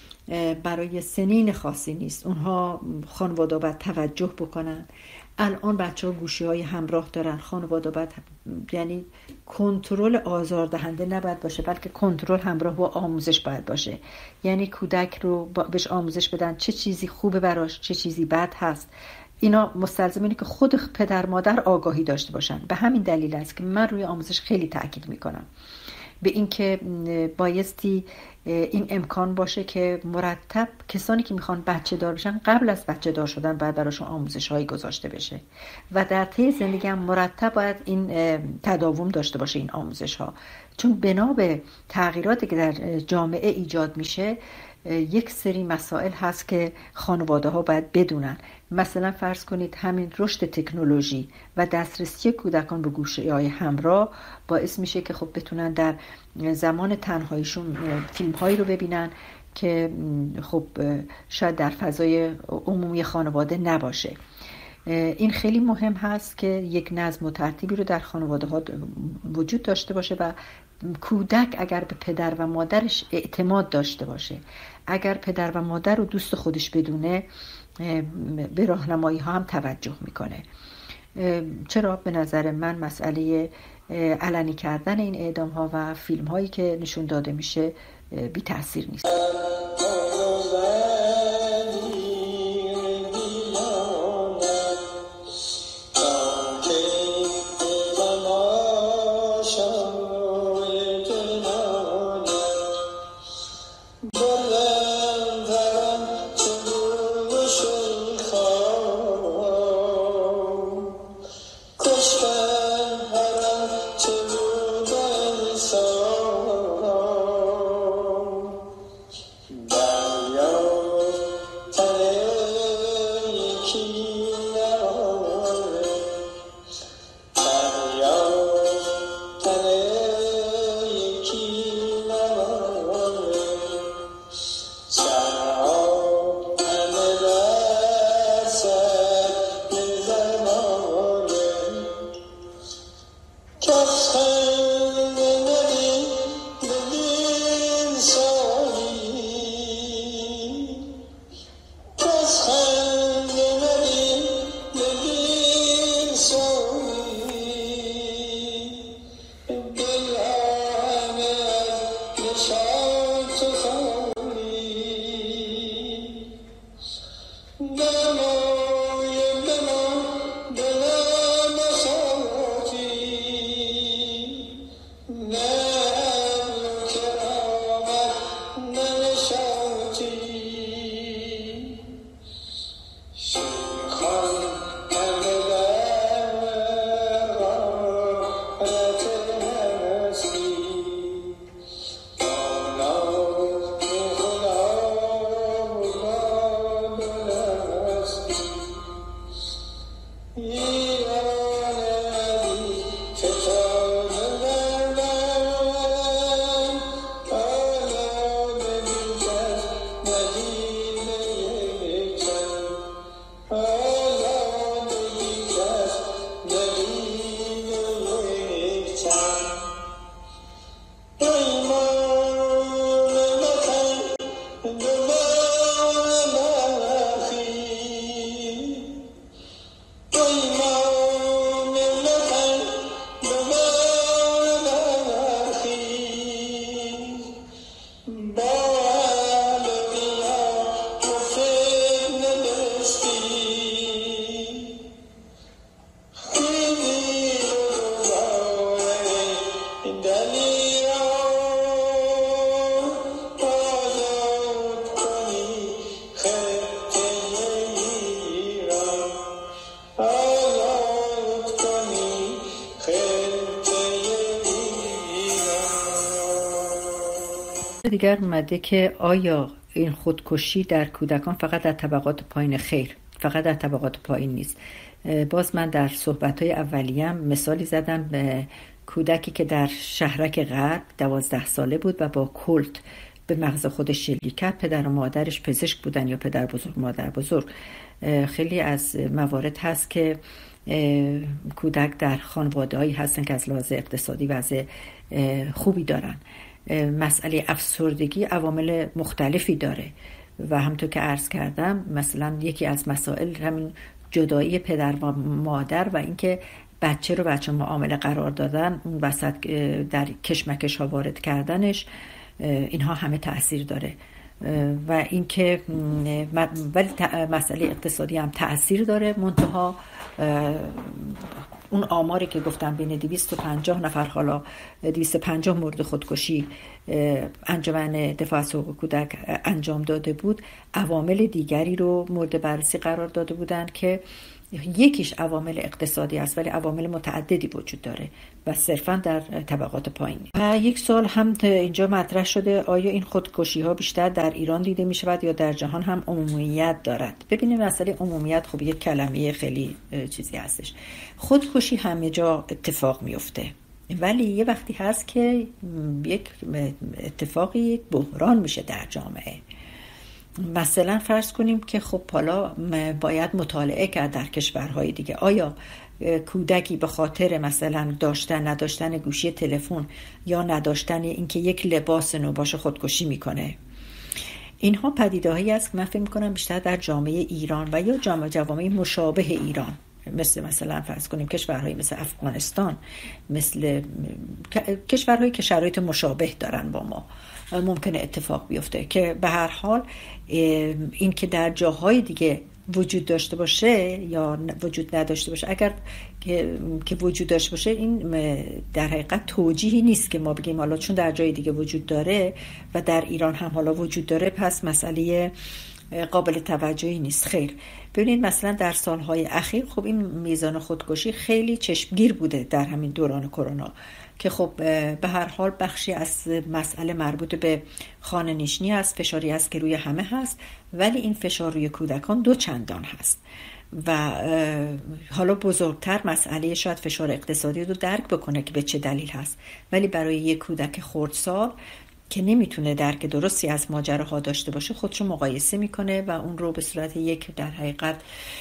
Speaker 2: برای سنین خاصی نیست اونها خانواده باید توجه بکنن. الان بچه ها گوشی های همراه دارن، خانواده باید یعنی کنترل آزاردهنده نباید باشه بلکه کنترل همراه با آموزش باید باشه. یعنی کودک رو بهش آموزش بدن چه چیزی خوبه براش، چه چیزی بد هست. اینا مستلزم اینه که خود پدر مادر آگاهی داشته باشن. به همین دلیل است که من روی آموزش خیلی تاکید میکنم به این که بایستی این امکان باشه که مرتب کسانی که میخوان بچه دار بشن قبل از بچه دار شدن باید براشون آموزش هایی گذاشته بشه و در طی زندگی هم مرتب باید این تداوم داشته باشه این آموزش ها، چون بنا به تغییراتی که در جامعه ایجاد میشه یک سری مسائل هست که خانواده ها باید بدونن. مثلا فرض کنید همین رشد تکنولوژی و دسترسی کودکان به گوشی‌های همراه باعث میشه که خب بتونن در زمان تنهاییشون فیلم هایی رو ببینن که خب شاید در فضای عمومی خانواده نباشه. این خیلی مهم هست که یک نظم و ترتیبی رو در خانواده ها وجود داشته باشه و کودک اگر به پدر و مادرش اعتماد داشته باشه، اگر پدر و مادر رو دوست خودش بدونه، به راهنمایی ها هم توجه میکنه. چرا به نظر من مسئله علنی کردن این اعدام ها و فیلم هایی که نشون داده میشه بی تأثیر نیست.
Speaker 3: دیگر اومده که آیا این خودکشی در کودکان فقط در طبقات پایین؟ خیر، فقط در طبقات پایین نیست. باز من در صحبت‌های اولیم مثالی زدم به کودکی که در شهرک غرب دوازده ساله بود و با کلت به مغز خودش شلیک کرد. پدر و مادرش پزشک بودن یا پدر بزرگ مادر بزرگ. خیلی از موارد هست که کودک در خانواده‌هایی هستن که از لحاظ اقتصادی وضع خوبی دارن. مسئله افسردگی عوامل مختلفی داره و همونطور که عرض کردم مثلا یکی از مسائل همین جدایی پدر و مادر و اینکه بچه رو بچه معامله قرار دادن، اون وسط در کشمکش ها وارد کردنش، اینها همه تأثیر داره. و اینکه ولی مسئله اقتصادی هم تأثیر داره، منتها اون آماری که گفتم بین دویست و پنجاه نفر، حالا دویست و پنجاه مورد خودکشی انجمن دفاع از حقوق کودک انجام داده بود، عوامل دیگری رو مورد بررسی قرار داده بودند که یکیش عوامل اقتصادی است ولی عوامل متعددی وجود داره و صرفا در طبقات پایینی. یک سوال هم اینجا مطرح شده، آیا این خودکشی ها بیشتر در ایران دیده می شود یا در جهان هم عمومیت دارد؟ ببینید مسئله عمومیت خب یک کلمه خیلی چیزی هستش. خودکشی همه جا اتفاق میفته ولی یه وقتی هست که یک اتفاقی یک بحران میشه در جامعه. مثلا فرض کنیم که خب حالا باید مطالعه کرد در کشورهای دیگه، آیا کودکی به خاطر مثلا داشتن نداشتن گوشی تلفن یا نداشتن اینکه یک لباس نو باشه خودکشی میکنه؟ اینها پدیده‌هایی است که من فکر میکنم بیشتر در جامعه ایران و یا جامعه جوامع مشابه ایران، مثل مثلا فرض کنیم کشورهایی مثل افغانستان، مثل کشورهایی که شرایط مشابه دارن با ما، ممکنه اتفاق بیفته که به هر حال این که در جاهای دیگه وجود داشته باشه یا وجود نداشته باشه، اگر که, که وجود داشته باشه، این در حقیقت توجیهی نیست که ما بگیم حالا چون در جای دیگه وجود داره و در ایران هم حالا وجود داره پس مسئله قابل توجهی نیست. خیر، ببینید مثلا در سالهای اخیر خب این میزان خودکشی خیلی چشمگیر بوده در همین دوران کرونا که خب به هر حال بخشی از مسئله مربوط به خانه نشینی هست، فشاری هست که روی همه هست، ولی این فشار روی کودکان دو چندان هست و حالا بزرگتر مسئله شاید فشار اقتصادی رو درک بکنه که به چه دلیل هست، ولی برای یک کودک خردسال که نمیتونه درک درستی از ماجراها داشته باشه خودشو مقایسه میکنه و اون رو به صورت یک در حقیقت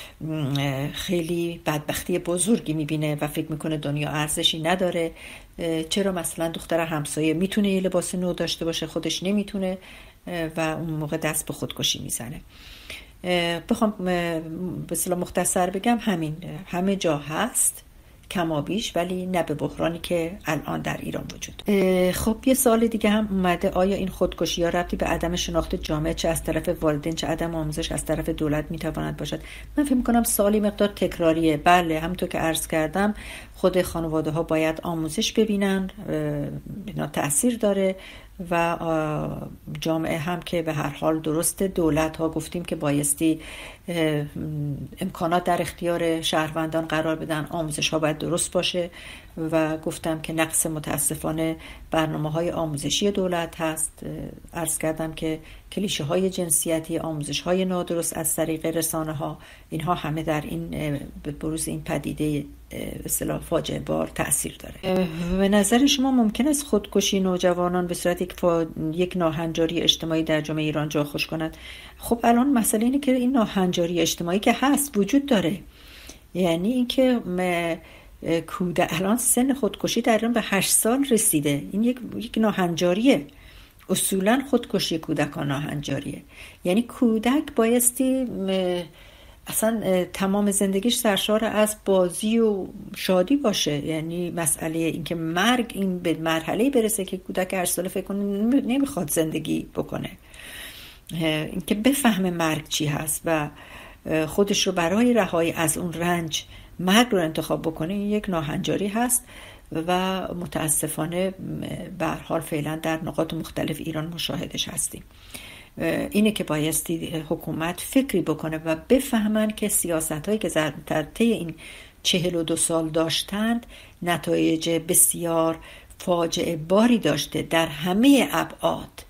Speaker 3: خیلی بدبختی بزرگی میبینه و فکر میکنه دنیا ارزشی نداره. چرا مثلا دختر همسایه میتونه یه لباس نو داشته باشه خودش نمیتونه و اون موقع دست به خودکشی میزنه. بخوام به اصطلاح مختصر بگم همین همه جا هست کمابیش، ولی نه به بحرانی که الان در ایران وجود. خب یه سوال دیگه هم اومده، آیا این خودکشی ها ربطی به عدم شناخت جامعه چه از طرف والدین چه عدم آموزش از طرف دولت میتواند باشد؟ من فکر می‌کنم سوالی مقدار تکراریه. بله، همونطور که عرض کردم خود خانواده ها باید آموزش ببینن، اینا تأثیر داره و جامعه هم که به هر حال درسته دولت ها گفتیم که بایستی امکانات در اختیار شهروندان قرار بدن، آموزش ها باید درست باشه و گفتم که نقص متاسفانه برنامه های آموزشی دولت هست. عرض کردم که کلیشه های جنسیتی، آموزش های نادرست از طریق رسانه ها، اینها همه در این بروز این پدیده اصطلاح فاجعه بار تأثیر داره. به نظر شما ممکن است خودکشی نوجوانان به صورت یک, فا... یک ناهنجاری اجتماعی در جامعه ایران جا خوش کند؟ خب الان مسئله اینه که این ناهنجاری اجتماعی که هست وجود داره، یعنی اینکه کودک الان سن خودکشی در ایران به هشت سال رسیده، این یک, یک ناهنجاریه. اصولا خودکشی کودکان ناهنجاریه، یعنی کودک بایستی اصلا تمام زندگیش سرشار از بازی و شادی باشه، یعنی مسئله این که مرگ این به مرحله برسه که کودک هشت ساله فکر کنه نمیخواد زندگی بکنه، این که بفهمه مرگ چی هست و خودش رو برای رهایی از اون رنج مرگ رو انتخاب بکنه، این یک ناهنجاری هست و متاسفانه به هر حال فعلا در نقاط مختلف ایران مشاهدش هستیم. اینه که بایستی حکومت فکری بکنه و بفهمن که سیاست هایی که در طی این چهل و دو سال داشتند نتایج بسیار فاجعه باری داشته در همه ابعاد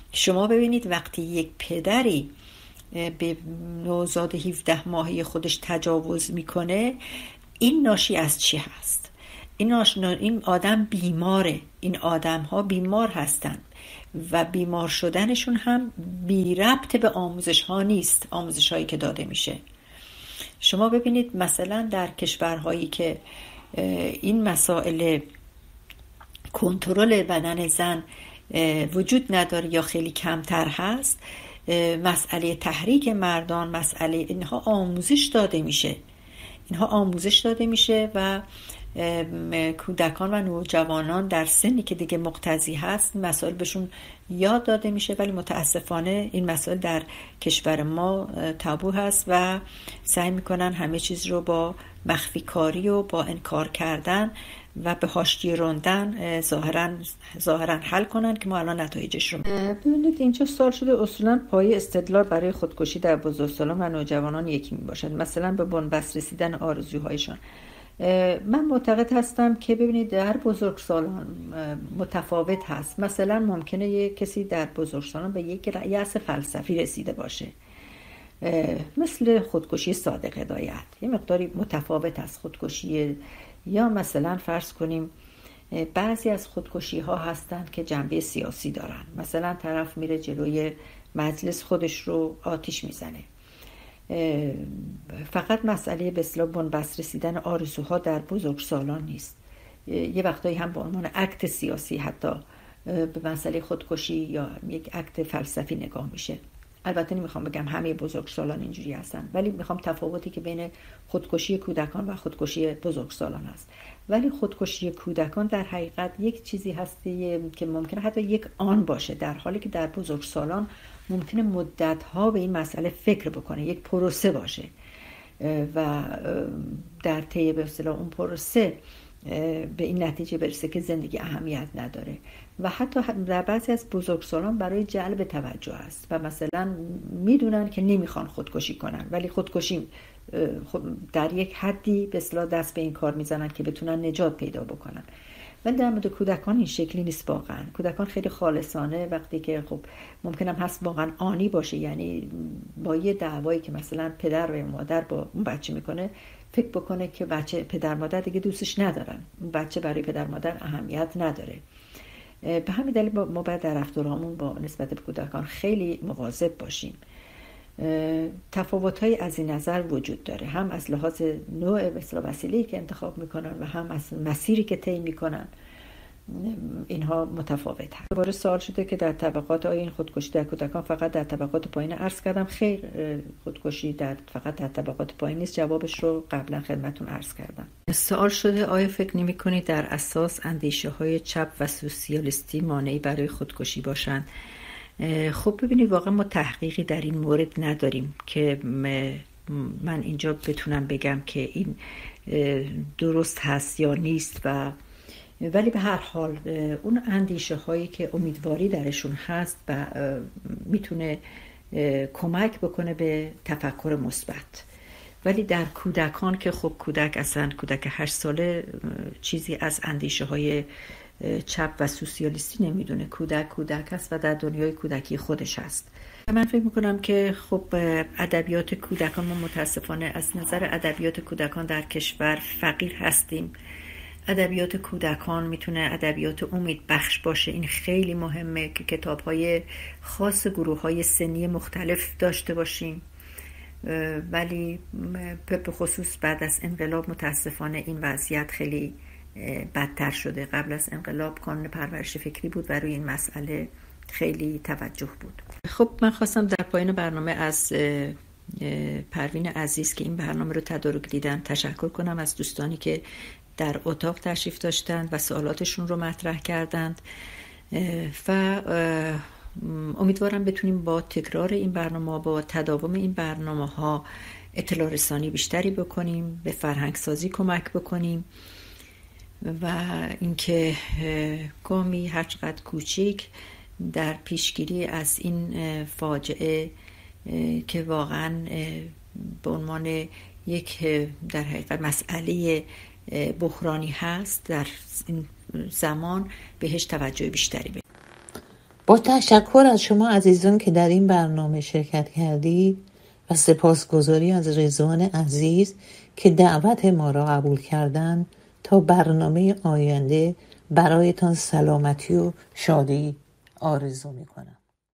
Speaker 2: شما ببینید وقتی یک پدری به نوزاد هفده ماهه خودش تجاوز میکنه، این ناشی از چی هست؟ این, این آدم بیماره، این آدم ها بیمار هستن و بیمار شدنشون هم بی ربط به آموزش ها نیست، آموزش هایی که داده میشه. شما ببینید مثلا در کشورهایی که این مسائل کنترل بدن زن وجود نداره یا خیلی کمتر هست، مسئله تحریک مردان، مسئله اینها آموزش داده میشه اینها آموزش داده میشه و کودکان و نوجوانان در سنی که دیگه مقتضی هست مسائل بهشون یاد داده میشه. ولی متاسفانه این مسائل در کشور ما تابو هست و سعی میکنن همه چیز رو با مخفی کاری و با انکار کردن و به حاشیه راندن ظاهرا ظاهرا حل کنن که ما الان نتایجش رو
Speaker 3: ببینید. اینجا سوال شده اصولا پایه استدلال برای خودکشی در بزرگسالان و نوجوانان یکی می باشد، مثلا به بنبست رسیدن آرزوهایشان. من معتقد هستم که ببینید در بزرگسالان متفاوت هست. مثلا ممکنه یک کسی در بزرگسالان به یک یأس فلسفی رسیده باشه، مثل خودکشی صادق هدایت، یه مقداری متفاوت است خودکشی. یا مثلا فرض کنیم بعضی از خودکشی ها هستند که جنبه سیاسی دارن، مثلا طرف میره جلوی مجلس خودش رو آتیش میزنه. فقط مسئله به اصطلاح بنبست رسیدن آرزوها در بزرگسالان نیست، یه وقتایی هم به عنوان اکت سیاسی حتی به مسئله خودکشی یا یک اکت فلسفی نگاه میشه. البته نمیخوام بگم همه بزرگسالان اینجوری هستن، ولی میخوام تفاوتی که بین خودکشی کودکان و خودکشی بزرگسالان هست. ولی خودکشی کودکان در حقیقت یک چیزی هستی که ممکنه حتی یک آن باشه، در حالی که در بزرگسالان ممکنه مدت‌ها به این مسئله فکر بکنه، یک پروسه باشه و در طی به اصطلاح اون پروسه به این نتیجه برسه که زندگی اهمیت نداره. و حتی در بعضی از بزرگسالان برای جلب توجه است و مثلا میدونن که نمیخوان خودکشی کنن، ولی خودکشی در یک حدی به اصطلاح دست به این کار میزنن که بتونن نجات پیدا بکنن. ولی در مورد کودکان این شکلی نیست. واقعا کودکان خیلی خالصانه، وقتی که خب ممکنم هست واقعا آنی باشه، یعنی با یه دعوایی که مثلا پدر و مادر با اون بچه میکنه فکر بکنه که بچه پدر مادر دیگه دوستش ندارن، اون بچه برای پدر مادر اهمیت نداره. به همین دلیل ما باید در رفتارامون با نسبت به کودکان خیلی مواظب باشیم. تفاوت‌های از این نظر وجود داره، هم از لحاظ نوع مثلا وسیله‌ای که انتخاب میکنن و هم از مسیری که طی میکنن. اینها متفاوت هست. دوباره سوال شده که در طبقات آیا این خودکشی در کودکان فقط در طبقات پایین؟ عرض کردم خیر، خودکشی در فقط در طبقات پایین نیست. جوابش رو قبلا خدمتتون عرض کردم. سوال شده آیا فکر نمی‌کنید در اساس اندیشه‌های چپ و سوسیالیستی مانعی برای خودکشی باشند؟ خب ببینید واقعا ما تحقیقی در این مورد نداریم که من اینجا بتونم بگم که این درست هست یا نیست، و ولی به هر حال اون اندیشه هایی که امیدواری درشون هست و میتونه کمک بکنه به تفکر مثبت. ولی در کودکان که خب کودک اصلا کودک هشت ساله چیزی از اندیشه های چپ و سوسیالیستی نمیدونه. کودک کودک است و در دنیای کودکی خودش هست. من فکر میکنم که خب ادبیات کودکان، ما متاسفانه از نظر ادبیات کودکان در کشور فقیر هستیم. ادبیات کودکان میتونه ادبیات امید بخش باشه. این خیلی مهمه که کتاب‌های خاص گروه‌های سنی مختلف داشته باشیم، ولی به خصوص بعد از انقلاب متاسفانه این وضعیت خیلی بدتر شده. قبل از انقلاب کانون پرورش فکری بود و روی این مسئله خیلی توجه بود.
Speaker 2: خب من خواستم در پایان برنامه از پروین عزیز که این برنامه رو تدارک دیدن تشکر کنم، از دوستانی که در اتاق تشریف داشتند و سوالاتشون رو مطرح کردند و امیدوارم بتونیم با تکرار این برنامه، با تداوم این برنامه ها اطلاع رسانی بیشتری بکنیم، به فرهنگ سازی کمک بکنیم و اینکه گامی هر چقدر کوچیک در پیشگیری از این فاجعه که واقعا به عنوان یک در حقیقت مسئله بحرانی هست در این زمان بهش توجه بیشتری بدیم.
Speaker 1: با تشکر از شما عزیزان که در این برنامه شرکت کردید و سپاسگزاری از رضوان عزیز که دعوت ما را قبول کردند تا برنامه آینده برایتان سلامتی و شادی آرزو می کنم.